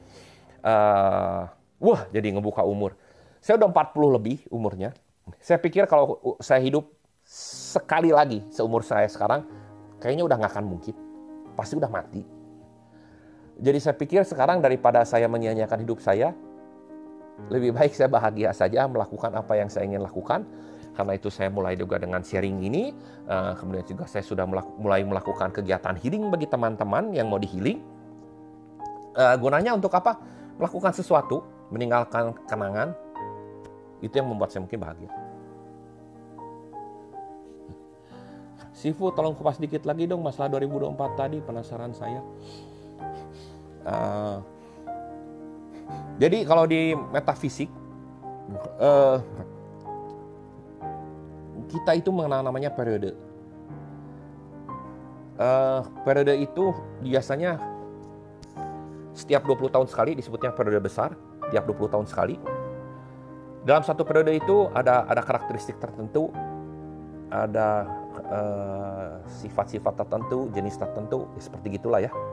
jadi ngebuka umur. Saya udah 40 lebih umurnya. Saya pikir kalau saya hidup sekali lagi seumur saya sekarang, kayaknya udah nggak akan mungkin. Pasti udah mati. Jadi saya pikir sekarang daripada saya menyia-nyiakan hidup saya, lebih baik saya bahagia saja melakukan apa yang saya ingin lakukan. Karena itu saya mulai juga dengan sharing ini. Kemudian juga saya sudah mulai melakukan kegiatan healing bagi teman-teman yang mau di-healing. Gunanya untuk apa? Melakukan sesuatu, meninggalkan kenangan. Itu yang membuat saya mungkin bahagia. Sifu, tolong kupas dikit lagi dong masalah 2024 tadi, penasaran saya. Jadi kalau di metafisik, kita itu mengenal namanya periode. Periode itu biasanya setiap 20 tahun sekali, disebutnya periode besar, tiap 20 tahun sekali. Dalam satu periode itu ada karakteristik tertentu, ada sifat-sifat tertentu, jenis tertentu, seperti gitulah ya.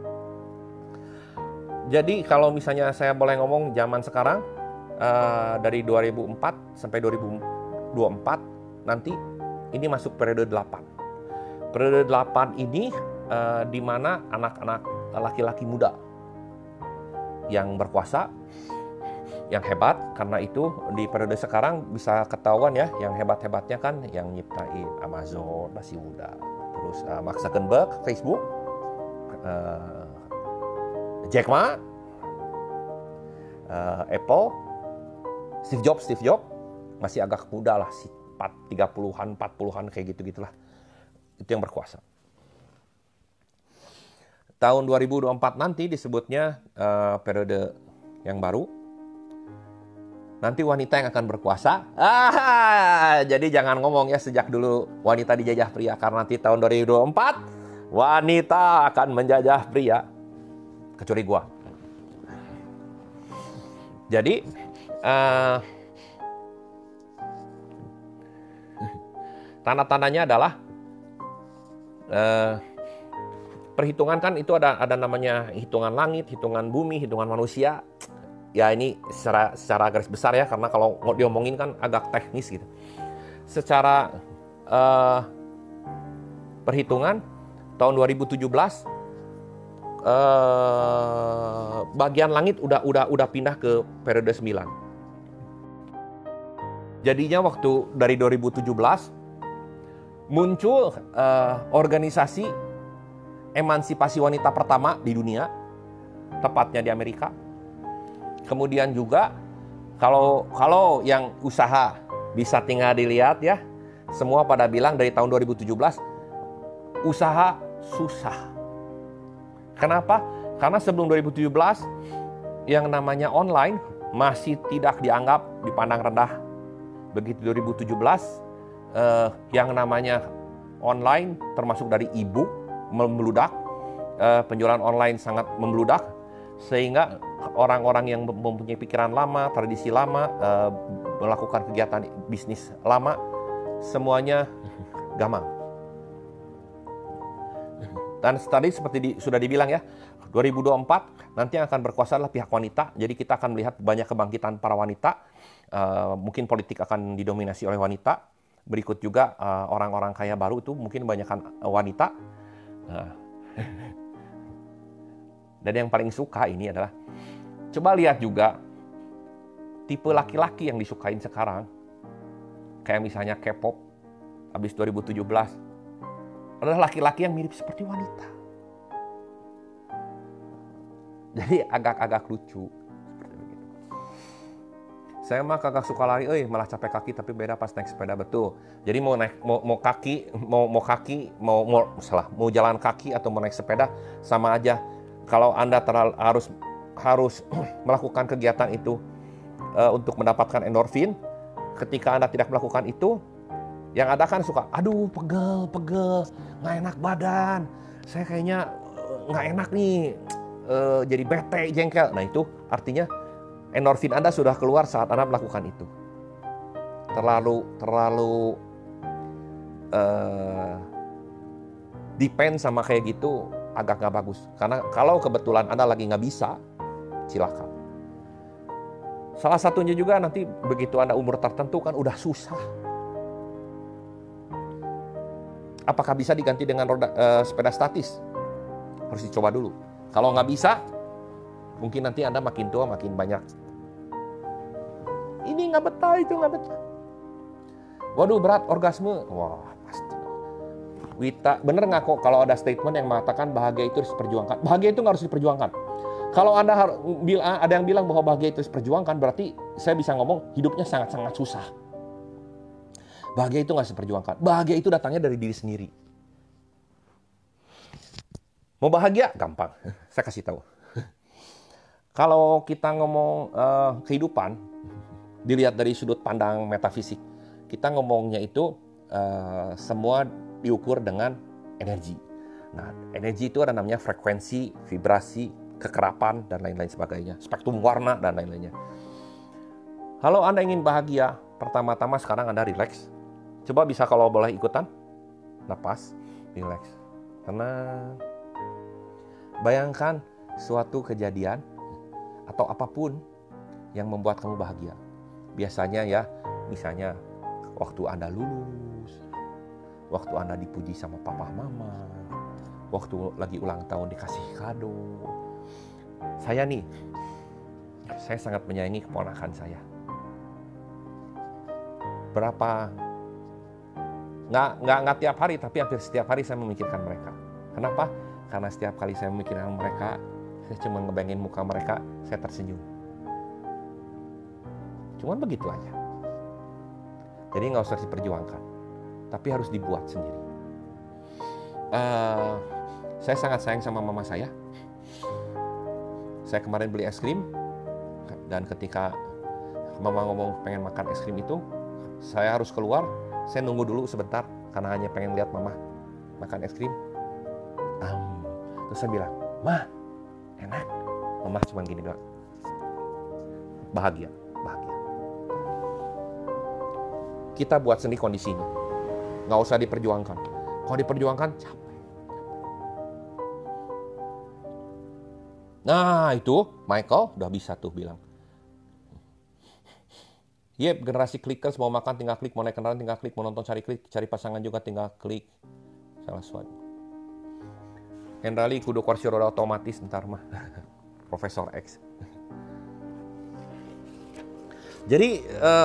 Jadi kalau misalnya saya boleh ngomong zaman sekarang, dari 2004 sampai 2024, nanti ini masuk periode 8. Periode 8 ini di mana anak-anak laki-laki muda yang berkuasa, yang hebat. Karena itu di periode sekarang bisa ketahuan ya, yang hebat-hebatnya kan yang nyiptain Amazon masih muda. Terus Mark Zuckerberg, Facebook, Jack Ma, Apple, Steve Jobs masih agak muda lah, 30-an, 40-an kayak gitu-gitulah. Itu yang berkuasa. Tahun 2024 nanti disebutnya periode yang baru. Nanti wanita yang akan berkuasa. Jadi jangan ngomong ya sejak dulu wanita dijajah pria, karena nanti tahun 2024 wanita akan menjajah pria. Kecuali gua. Jadi tanda-tandanya adalah perhitungan kan itu ada namanya hitungan langit, hitungan bumi, hitungan manusia. Ya ini secara garis besar ya, karena kalau diomongin kan agak teknis gitu. Secara perhitungan tahun 2017 bagian langit udah pindah ke periode 9. Jadinya waktu dari 2017 muncul organisasi emansipasi wanita pertama di dunia, tepatnya di Amerika. Kemudian juga kalau yang usaha bisa tinggal dilihat ya, semua pada bilang dari tahun 2017 usaha susah. Kenapa? Karena sebelum 2017 yang namanya online masih tidak dianggap, dipandang rendah. Begitu 2017 yang namanya online termasuk dari e-book memeludak, penjualan online sangat memeludak, sehingga orang-orang yang mempunyai pikiran lama, tradisi lama, melakukan kegiatan bisnis lama, semuanya gamang. Dan tadi seperti sudah dibilang ya, 2024 nanti yang akan berkuasa adalah pihak wanita. Jadi kita akan melihat banyak kebangkitan para wanita. Mungkin politik akan didominasi oleh wanita. Berikut juga orang-orang kaya baru itu mungkin banyakkan wanita. Dan yang paling suka ini adalah, coba lihat juga tipe laki-laki yang disukain sekarang. Kayak misalnya K-pop, habis 2017, adalah laki-laki yang mirip seperti wanita. Jadi agak-agak lucu. Saya mah kagak suka lari, malah capek kaki, tapi beda pas naik sepeda, betul. Jadi mau jalan kaki atau mau naik sepeda sama aja. Kalau Anda harus melakukan kegiatan itu untuk mendapatkan endorfin, ketika Anda tidak melakukan itu, yang ada kan suka, aduh pegel, nggak enak badan, saya kayaknya nggak enak nih, jadi bete, jengkel. Nah itu artinya endorfin Anda sudah keluar saat Anda melakukan itu. Terlalu depend sama kayak gitu agak nggak bagus. Karena kalau kebetulan Anda lagi nggak bisa, silakan. Salah satunya juga nanti begitu Anda umur tertentu kan udah susah. Apakah bisa diganti dengan sepeda statis? Harus dicoba dulu. Kalau nggak bisa, mungkin nanti Anda makin tua makin banyak. Ini nggak betah, itu nggak betah. Waduh berat orgasme. Wah pasti. Wita, bener nggak kok kalau ada statement yang mengatakan bahagia itu harus diperjuangkan? Bahagia itu nggak harus diperjuangkan. Kalau Anda ada yang bilang bahwa bahagia itu harus diperjuangkan, berarti saya bisa ngomong hidupnya sangat-sangat susah. Bahagia itu nggak harus diperjuangkan. Bahagia itu datangnya dari diri sendiri. Mau bahagia? Gampang. Saya kasih tahu. Kalau kita ngomong kehidupan, dilihat dari sudut pandang metafisik, kita ngomongnya itu semua diukur dengan energi. Nah, energi itu ada namanya frekuensi, vibrasi, kekerapan, dan lain-lain sebagainya. Spektrum warna, dan lain-lainnya. Kalau Anda ingin bahagia, pertama-tama sekarang Anda relax. Coba bisa kalau boleh ikutan. Napas, relax, tenang. Bayangkan suatu kejadian atau apapun yang membuat kamu bahagia. Biasanya ya, misalnya waktu Anda lulus, waktu Anda dipuji sama papa mama, waktu lagi ulang tahun dikasih kado. Saya sangat menyayangi keponakan saya. Nggak tiap hari, tapi hampir setiap hari saya memikirkan mereka. Kenapa? Karena setiap kali saya memikirkan mereka, saya cuma ngebayangin muka mereka, saya tersenyum. Cuman begitu aja. Jadi nggak usah diperjuangkan, tapi harus dibuat sendiri. Saya sangat sayang sama mama saya. Saya kemarin beli es krim, dan ketika mama ngomong pengen makan es krim itu, saya harus keluar. Saya nunggu dulu sebentar, karena hanya pengen lihat mama makan es krim. Terus saya bilang, "Ma, enak." Mama cuma gini doang. Bahagia. Kita buat sendiri kondisinya. Nggak usah diperjuangkan. Kalau diperjuangkan, capek. Nah, itu Michael udah bisa tuh bilang. Yep, generasi clickers mau makan tinggal klik, mau naik kendaraan tinggal klik, mau nonton cari klik, cari pasangan juga tinggal klik. Salah swipe. Hendrali kudu kursi roda otomatis ntar mah. Profesor X. Jadi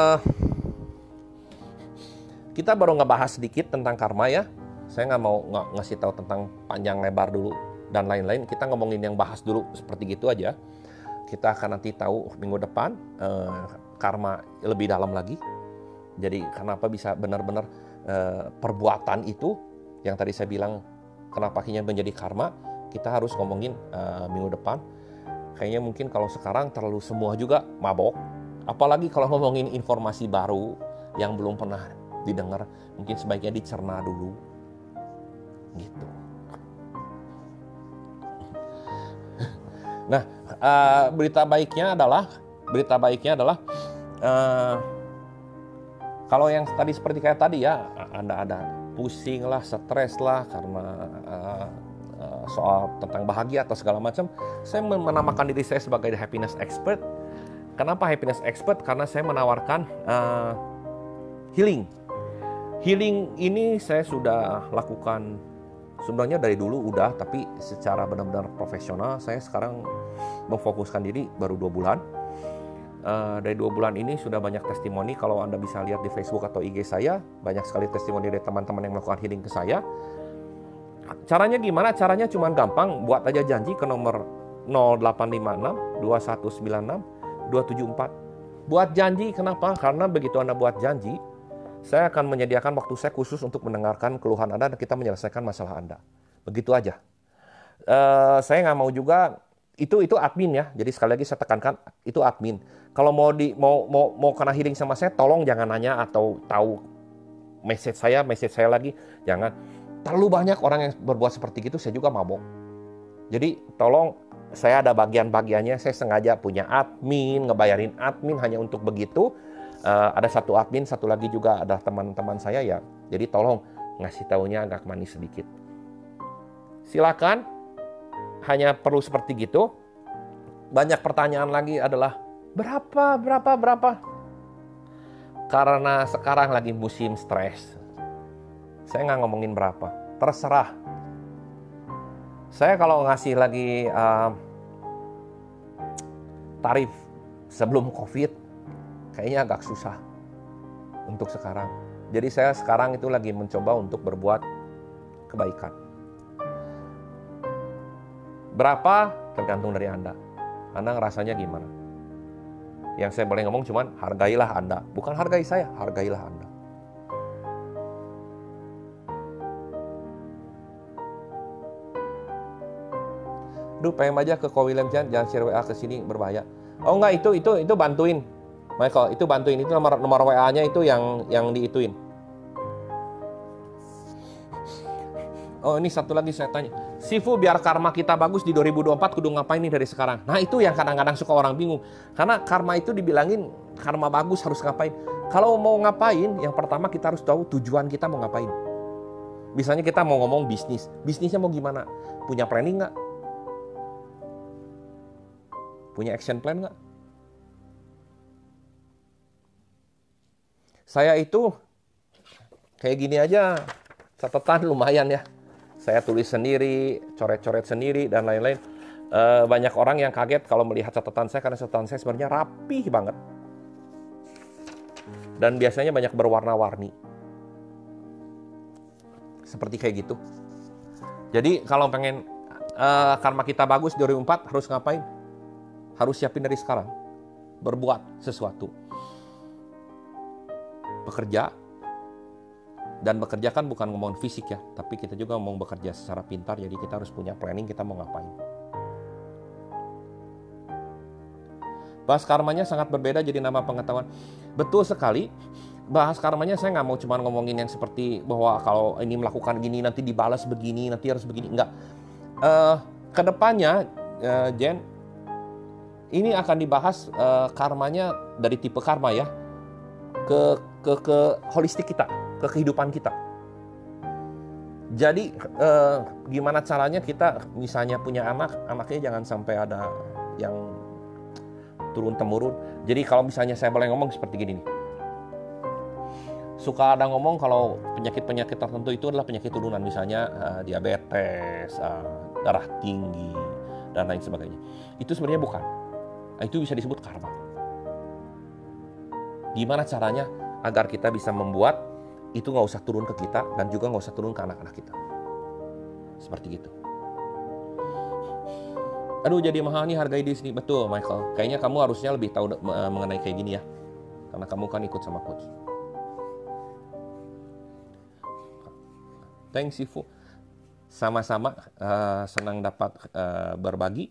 kita baru ngebahas sedikit tentang karma ya. Saya nggak mau ngasih tahu tentang panjang lebar dulu dan lain-lain. Kita ngomongin yang bahas dulu seperti gitu aja. Kita akan nanti tahu minggu depan karma lebih dalam lagi. Jadi kenapa bisa benar-benar perbuatan itu yang tadi saya bilang kenapa akhirnya menjadi karma, kita harus ngomongin minggu depan. Kayaknya mungkin kalau sekarang terlalu semua juga mabok. Apalagi kalau ngomongin informasi baru yang belum pernah didengar, mungkin sebaiknya dicerna dulu. Gitu. Nah, berita baiknya adalah kalau yang tadi seperti kayak tadi ya, Anda ada pusing lah, stres lah karena soal tentang bahagia atau segala macam. Saya menamakan diri saya sebagai the happiness expert. Kenapa happiness expert? Karena saya menawarkan healing. Healing ini saya sudah lakukan Sebenarnya dari dulu udah, tapi secara benar-benar profesional saya sekarang memfokuskan diri baru 2 bulan. Dari 2 bulan ini sudah banyak testimoni. Kalau Anda bisa lihat di Facebook atau IG saya, banyak sekali testimoni dari teman-teman yang melakukan healing ke saya. Caranya gimana? Caranya cuma gampang, buat aja janji ke nomor 0856 2196 274. Buat janji, kenapa? Karena begitu Anda buat janji, saya akan menyediakan waktu saya khusus untuk mendengarkan keluhan Anda dan kita menyelesaikan masalah Anda. Begitu aja. Saya nggak mau juga itu admin ya. Jadi sekali lagi saya tekankan itu admin. Kalau mau kena healing sama saya, tolong jangan nanya atau tahu message saya lagi, jangan. Terlalu banyak orang yang berbuat seperti itu, saya juga mabok. Jadi tolong, saya ada bagian-bagiannya, saya sengaja punya admin, ngebayarin admin hanya untuk begitu. Ada satu admin, satu lagi juga ada teman-teman saya ya. Jadi tolong ngasih taunya agak manis sedikit. Silakan, hanya perlu seperti gitu. Banyak pertanyaan lagi adalah berapa? Karena sekarang lagi musim stres. Saya nggak ngomongin berapa, terserah. Saya kalau ngasih lagi tarif sebelum COVID, kayaknya agak susah untuk sekarang. Jadi saya sekarang itu lagi mencoba untuk berbuat kebaikan. Berapa? Tergantung dari Anda. Anda ngerasanya gimana? Yang saya boleh ngomong cuman hargailah Anda. Bukan hargai saya, hargailah Anda. Duh, pengen aja ke Ko William, jangan share WA ke sini, berbahaya. Oh enggak, itu bantuin. Michael, itu bantuin, itu nomor WA-nya itu yang diituin. Oh, ini satu lagi saya tanya. Sifu, biar karma kita bagus di 2024 kudu ngapain nih dari sekarang? Nah, itu yang kadang-kadang suka orang bingung. Karena karma itu dibilangin karma bagus harus ngapain. Kalau mau ngapain, yang pertama kita harus tahu tujuan kita mau ngapain. Misalnya kita mau ngomong bisnis. Bisnisnya mau gimana? Punya planning nggak? Punya action plan nggak? Saya itu kayak gini aja, catatan lumayan ya. Saya tulis sendiri, coret-coret sendiri, dan lain-lain. Banyak orang yang kaget kalau melihat catatan saya, karena catatan saya sebenarnya rapih banget. Dan biasanya banyak berwarna-warni. Seperti kayak gitu. Jadi kalau pengen karma kita bagus 2004 harus ngapain? Harus siapin dari sekarang. Berbuat sesuatu. Bekerja. Dan bekerja kan bukan ngomong fisik ya, tapi kita juga mau bekerja secara pintar, jadi kita harus punya planning kita mau ngapain. Bahas karmanya sangat berbeda jadi nama pengetahuan. Betul sekali, bahas karmanya saya nggak mau cuma ngomongin yang seperti bahwa kalau ini melakukan gini nanti dibalas begini, nanti harus begini. Enggak. Kedepannya, Jen, ini akan dibahas karmanya dari tipe karma ya, ke holistik kita, ke kehidupan kita. Jadi gimana caranya kita misalnya punya anak, anaknya jangan sampai ada yang turun-temurun. Jadi kalau misalnya saya boleh ngomong seperti gini nih. Suka ada ngomong kalau penyakit-penyakit tertentu itu adalah penyakit turunan, misalnya diabetes, darah tinggi, dan lain sebagainya. Itu sebenarnya bukan. Itu bisa disebut karma. Gimana caranya agar kita bisa membuat itu nggak usah turun ke kita dan juga nggak usah turun ke anak-anak kita. Seperti gitu. Aduh, jadi mahal nih harga di sini. Betul, Michael. Kayaknya kamu harusnya lebih tahu mengenai kayak gini ya. Karena kamu kan ikut sama coach. Thanks, Sifu. Sama-sama senang dapat berbagi.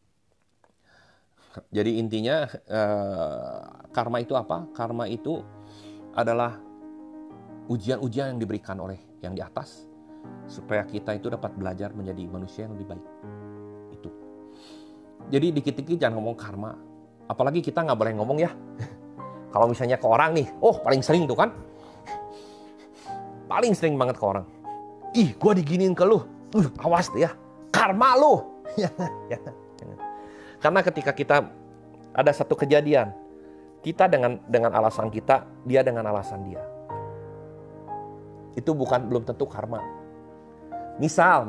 Jadi intinya karma itu apa? Karma itu adalah ujian-ujian yang diberikan oleh yang di atas supaya kita itu dapat belajar menjadi manusia yang lebih baik. Itu. Jadi dikit-dikit jangan ngomong karma. Apalagi kita nggak boleh ngomong ya. Kalau misalnya ke orang nih, paling sering tuh kan. Paling sering banget ke orang. Ih, gue diginiin ke lu. Awas deh ya. Karma lu. Karena ketika kita ada satu kejadian, kita dengan alasan kita, dia dengan alasan dia. Itu belum tentu karma. Misal,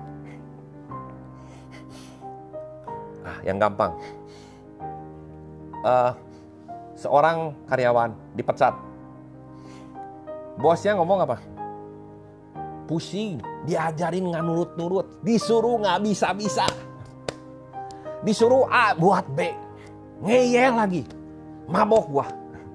yang gampang. Seorang karyawan dipecat. Bosnya ngomong apa? Pusing, diajarin nggak nurut-nurut, disuruh nggak bisa-bisa. Disuruh A buat B, ngeyel lagi, mabok gua.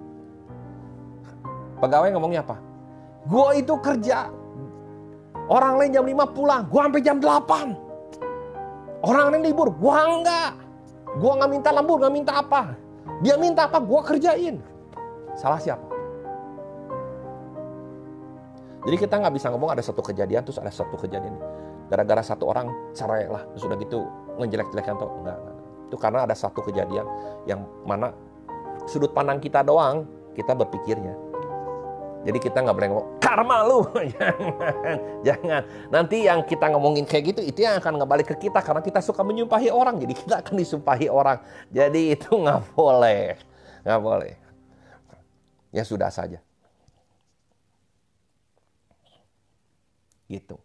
Pegawai ngomongnya apa? Gua itu kerja, orang lain jam 5 pulang, gua sampai jam 8. Orang lain libur, gua enggak. Gua nggak minta lembur, nggak minta apa. Dia minta apa, gua kerjain. Salah siapa? Jadi kita nggak bisa ngomong ada satu kejadian terus ada satu kejadian. Gara-gara satu orang cerai lah, terus udah gitu ngejelek-jelekan tuh. Enggak. Itu karena ada satu kejadian yang mana sudut pandang kita doang, kita berpikirnya. Jadi kita nggak boleh ngomong, karma lu. Jangan. Nanti yang kita ngomongin kayak gitu, itu yang akan ngebalik ke kita. Karena kita suka menyumpahi orang, jadi kita akan disumpahi orang. Jadi itu nggak boleh. Nggak boleh. Ya sudah saja. Gitu.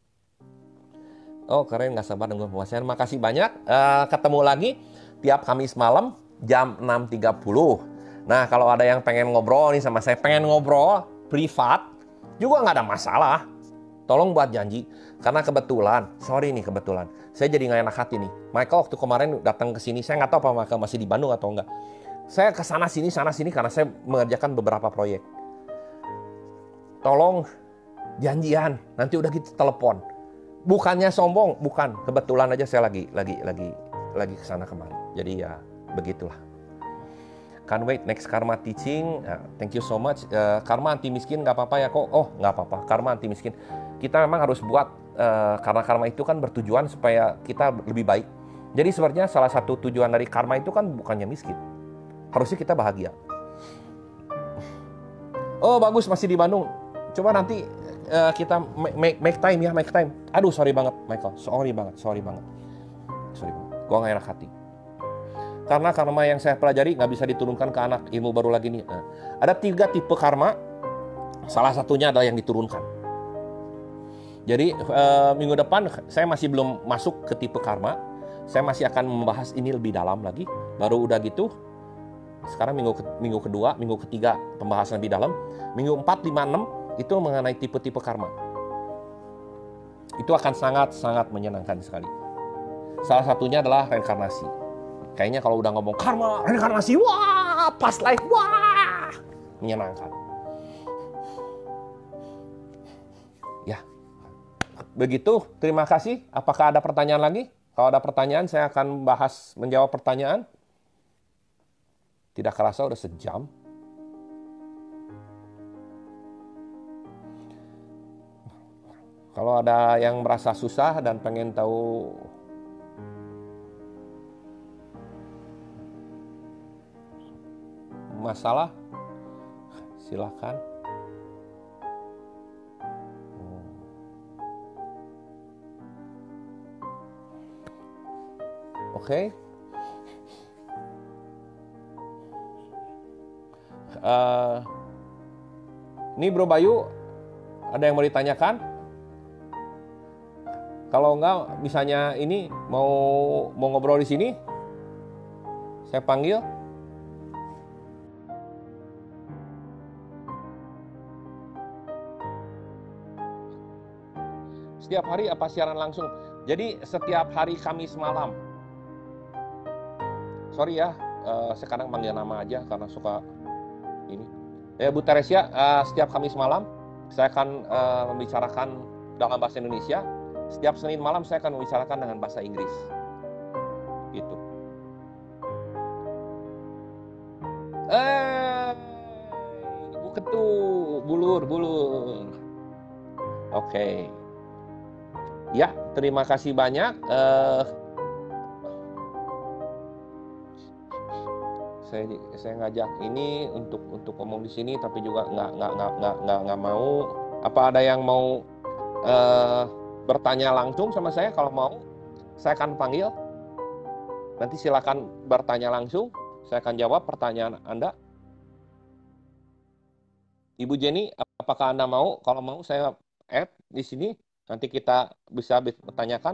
Oh keren, nggak sabar dengan pembahasan. Makasih banyak. Ketemu lagi tiap Kamis malam jam 6.30. Nah kalau ada yang pengen ngobrol nih sama saya, pengen ngobrol privat, juga nggak ada masalah. Tolong buat janji. Karena kebetulan, saya jadi nggak enak hati nih. Michael waktu kemarin datang ke sini, saya nggak tahu apa Michael masih di Bandung atau enggak. Saya ke sana sini karena saya mengerjakan beberapa proyek. Tolong janjian, nanti udah gitu telepon. Bukannya sombong, bukan. Kebetulan aja saya lagi ke sana kemari. Jadi ya begitulah. Can't wait next Karma teaching. Thank you so much. Karma anti miskin nggak apa-apa ya kok? Oh nggak apa-apa. Karma anti miskin. Kita memang harus buat karena karma itu kan bertujuan supaya kita lebih baik. Jadi sebenarnya salah satu tujuan dari karma itu kan bukannya miskin. Harusnya kita bahagia. Oh bagus masih di Bandung. Coba nanti kita make time ya, make time. Aduh sorry banget Michael, sorry banget. Gua nggak enak hati. Karena karma yang saya pelajari nggak bisa diturunkan ke anak, ilmu baru lagi nih. Ada 3 tipe karma, salah satunya adalah yang diturunkan. Jadi minggu depan saya masih belum masuk ke tipe karma. Saya masih akan membahas ini lebih dalam lagi. Baru udah gitu, sekarang minggu kedua, minggu ketiga pembahasan lebih dalam. Minggu 4, 5, 6 itu mengenai tipe-tipe karma. Itu akan sangat-sangat menyenangkan sekali. Salah satunya adalah reinkarnasi. Kayaknya kalau udah ngomong karma, reinkarnasi, wah, past life, wah, menyenangkan. Ya, begitu. Terima kasih. Apakah ada pertanyaan lagi? Kalau ada pertanyaan, saya akan menjawab pertanyaan. Tidak kerasa udah sejam. Kalau ada yang merasa susah dan pengen tahu masalah, silakan. Oke. Ini Bro Bayu, ada yang mau ditanyakan? Kalau enggak, misalnya ini mau ngobrol di sini, saya panggil. Setiap hari apa siaran langsung? Jadi setiap hari Kamis malam. Sorry ya, sekarang panggil nama aja karena suka ini. Bu Teresia, setiap Kamis malam saya akan membicarakan dalam bahasa Indonesia. Setiap Senin malam saya akan membicarakan dengan bahasa Inggris. Gitu. Bu Ketu, bulur. Oke. Ya, terima kasih banyak. Saya ngajak ini untuk ngomong di sini, tapi juga nggak mau. Apa ada yang mau bertanya langsung sama saya? Kalau mau, saya akan panggil. Nanti silakan bertanya langsung. Saya akan jawab pertanyaan Anda. Ibu Jenny, apakah Anda mau? Kalau mau, saya add di sini. Nanti kita bisa bertanyakan.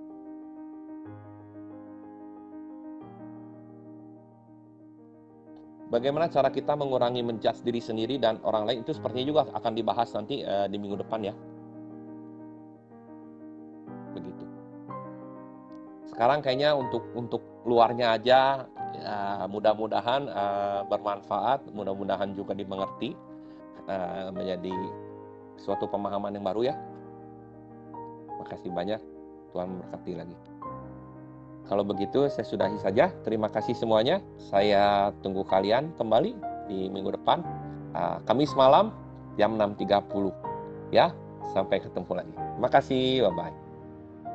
Bagaimana cara kita mengurangi menjudge diri sendiri dan orang lain, itu sepertinya juga akan dibahas nanti di minggu depan ya. Begitu. Sekarang kayaknya untuk luarnya aja, ya, mudah-mudahan bermanfaat, mudah-mudahan juga dimengerti, menjadi suatu pemahaman yang baru ya. Makasih banyak, Tuhan memberkati lagi. Kalau begitu saya sudahi saja. Terima kasih semuanya. Saya tunggu kalian kembali di minggu depan, Kamis malam jam 6.30 ya. Sampai ketemu lagi. Terima kasih, bye-bye.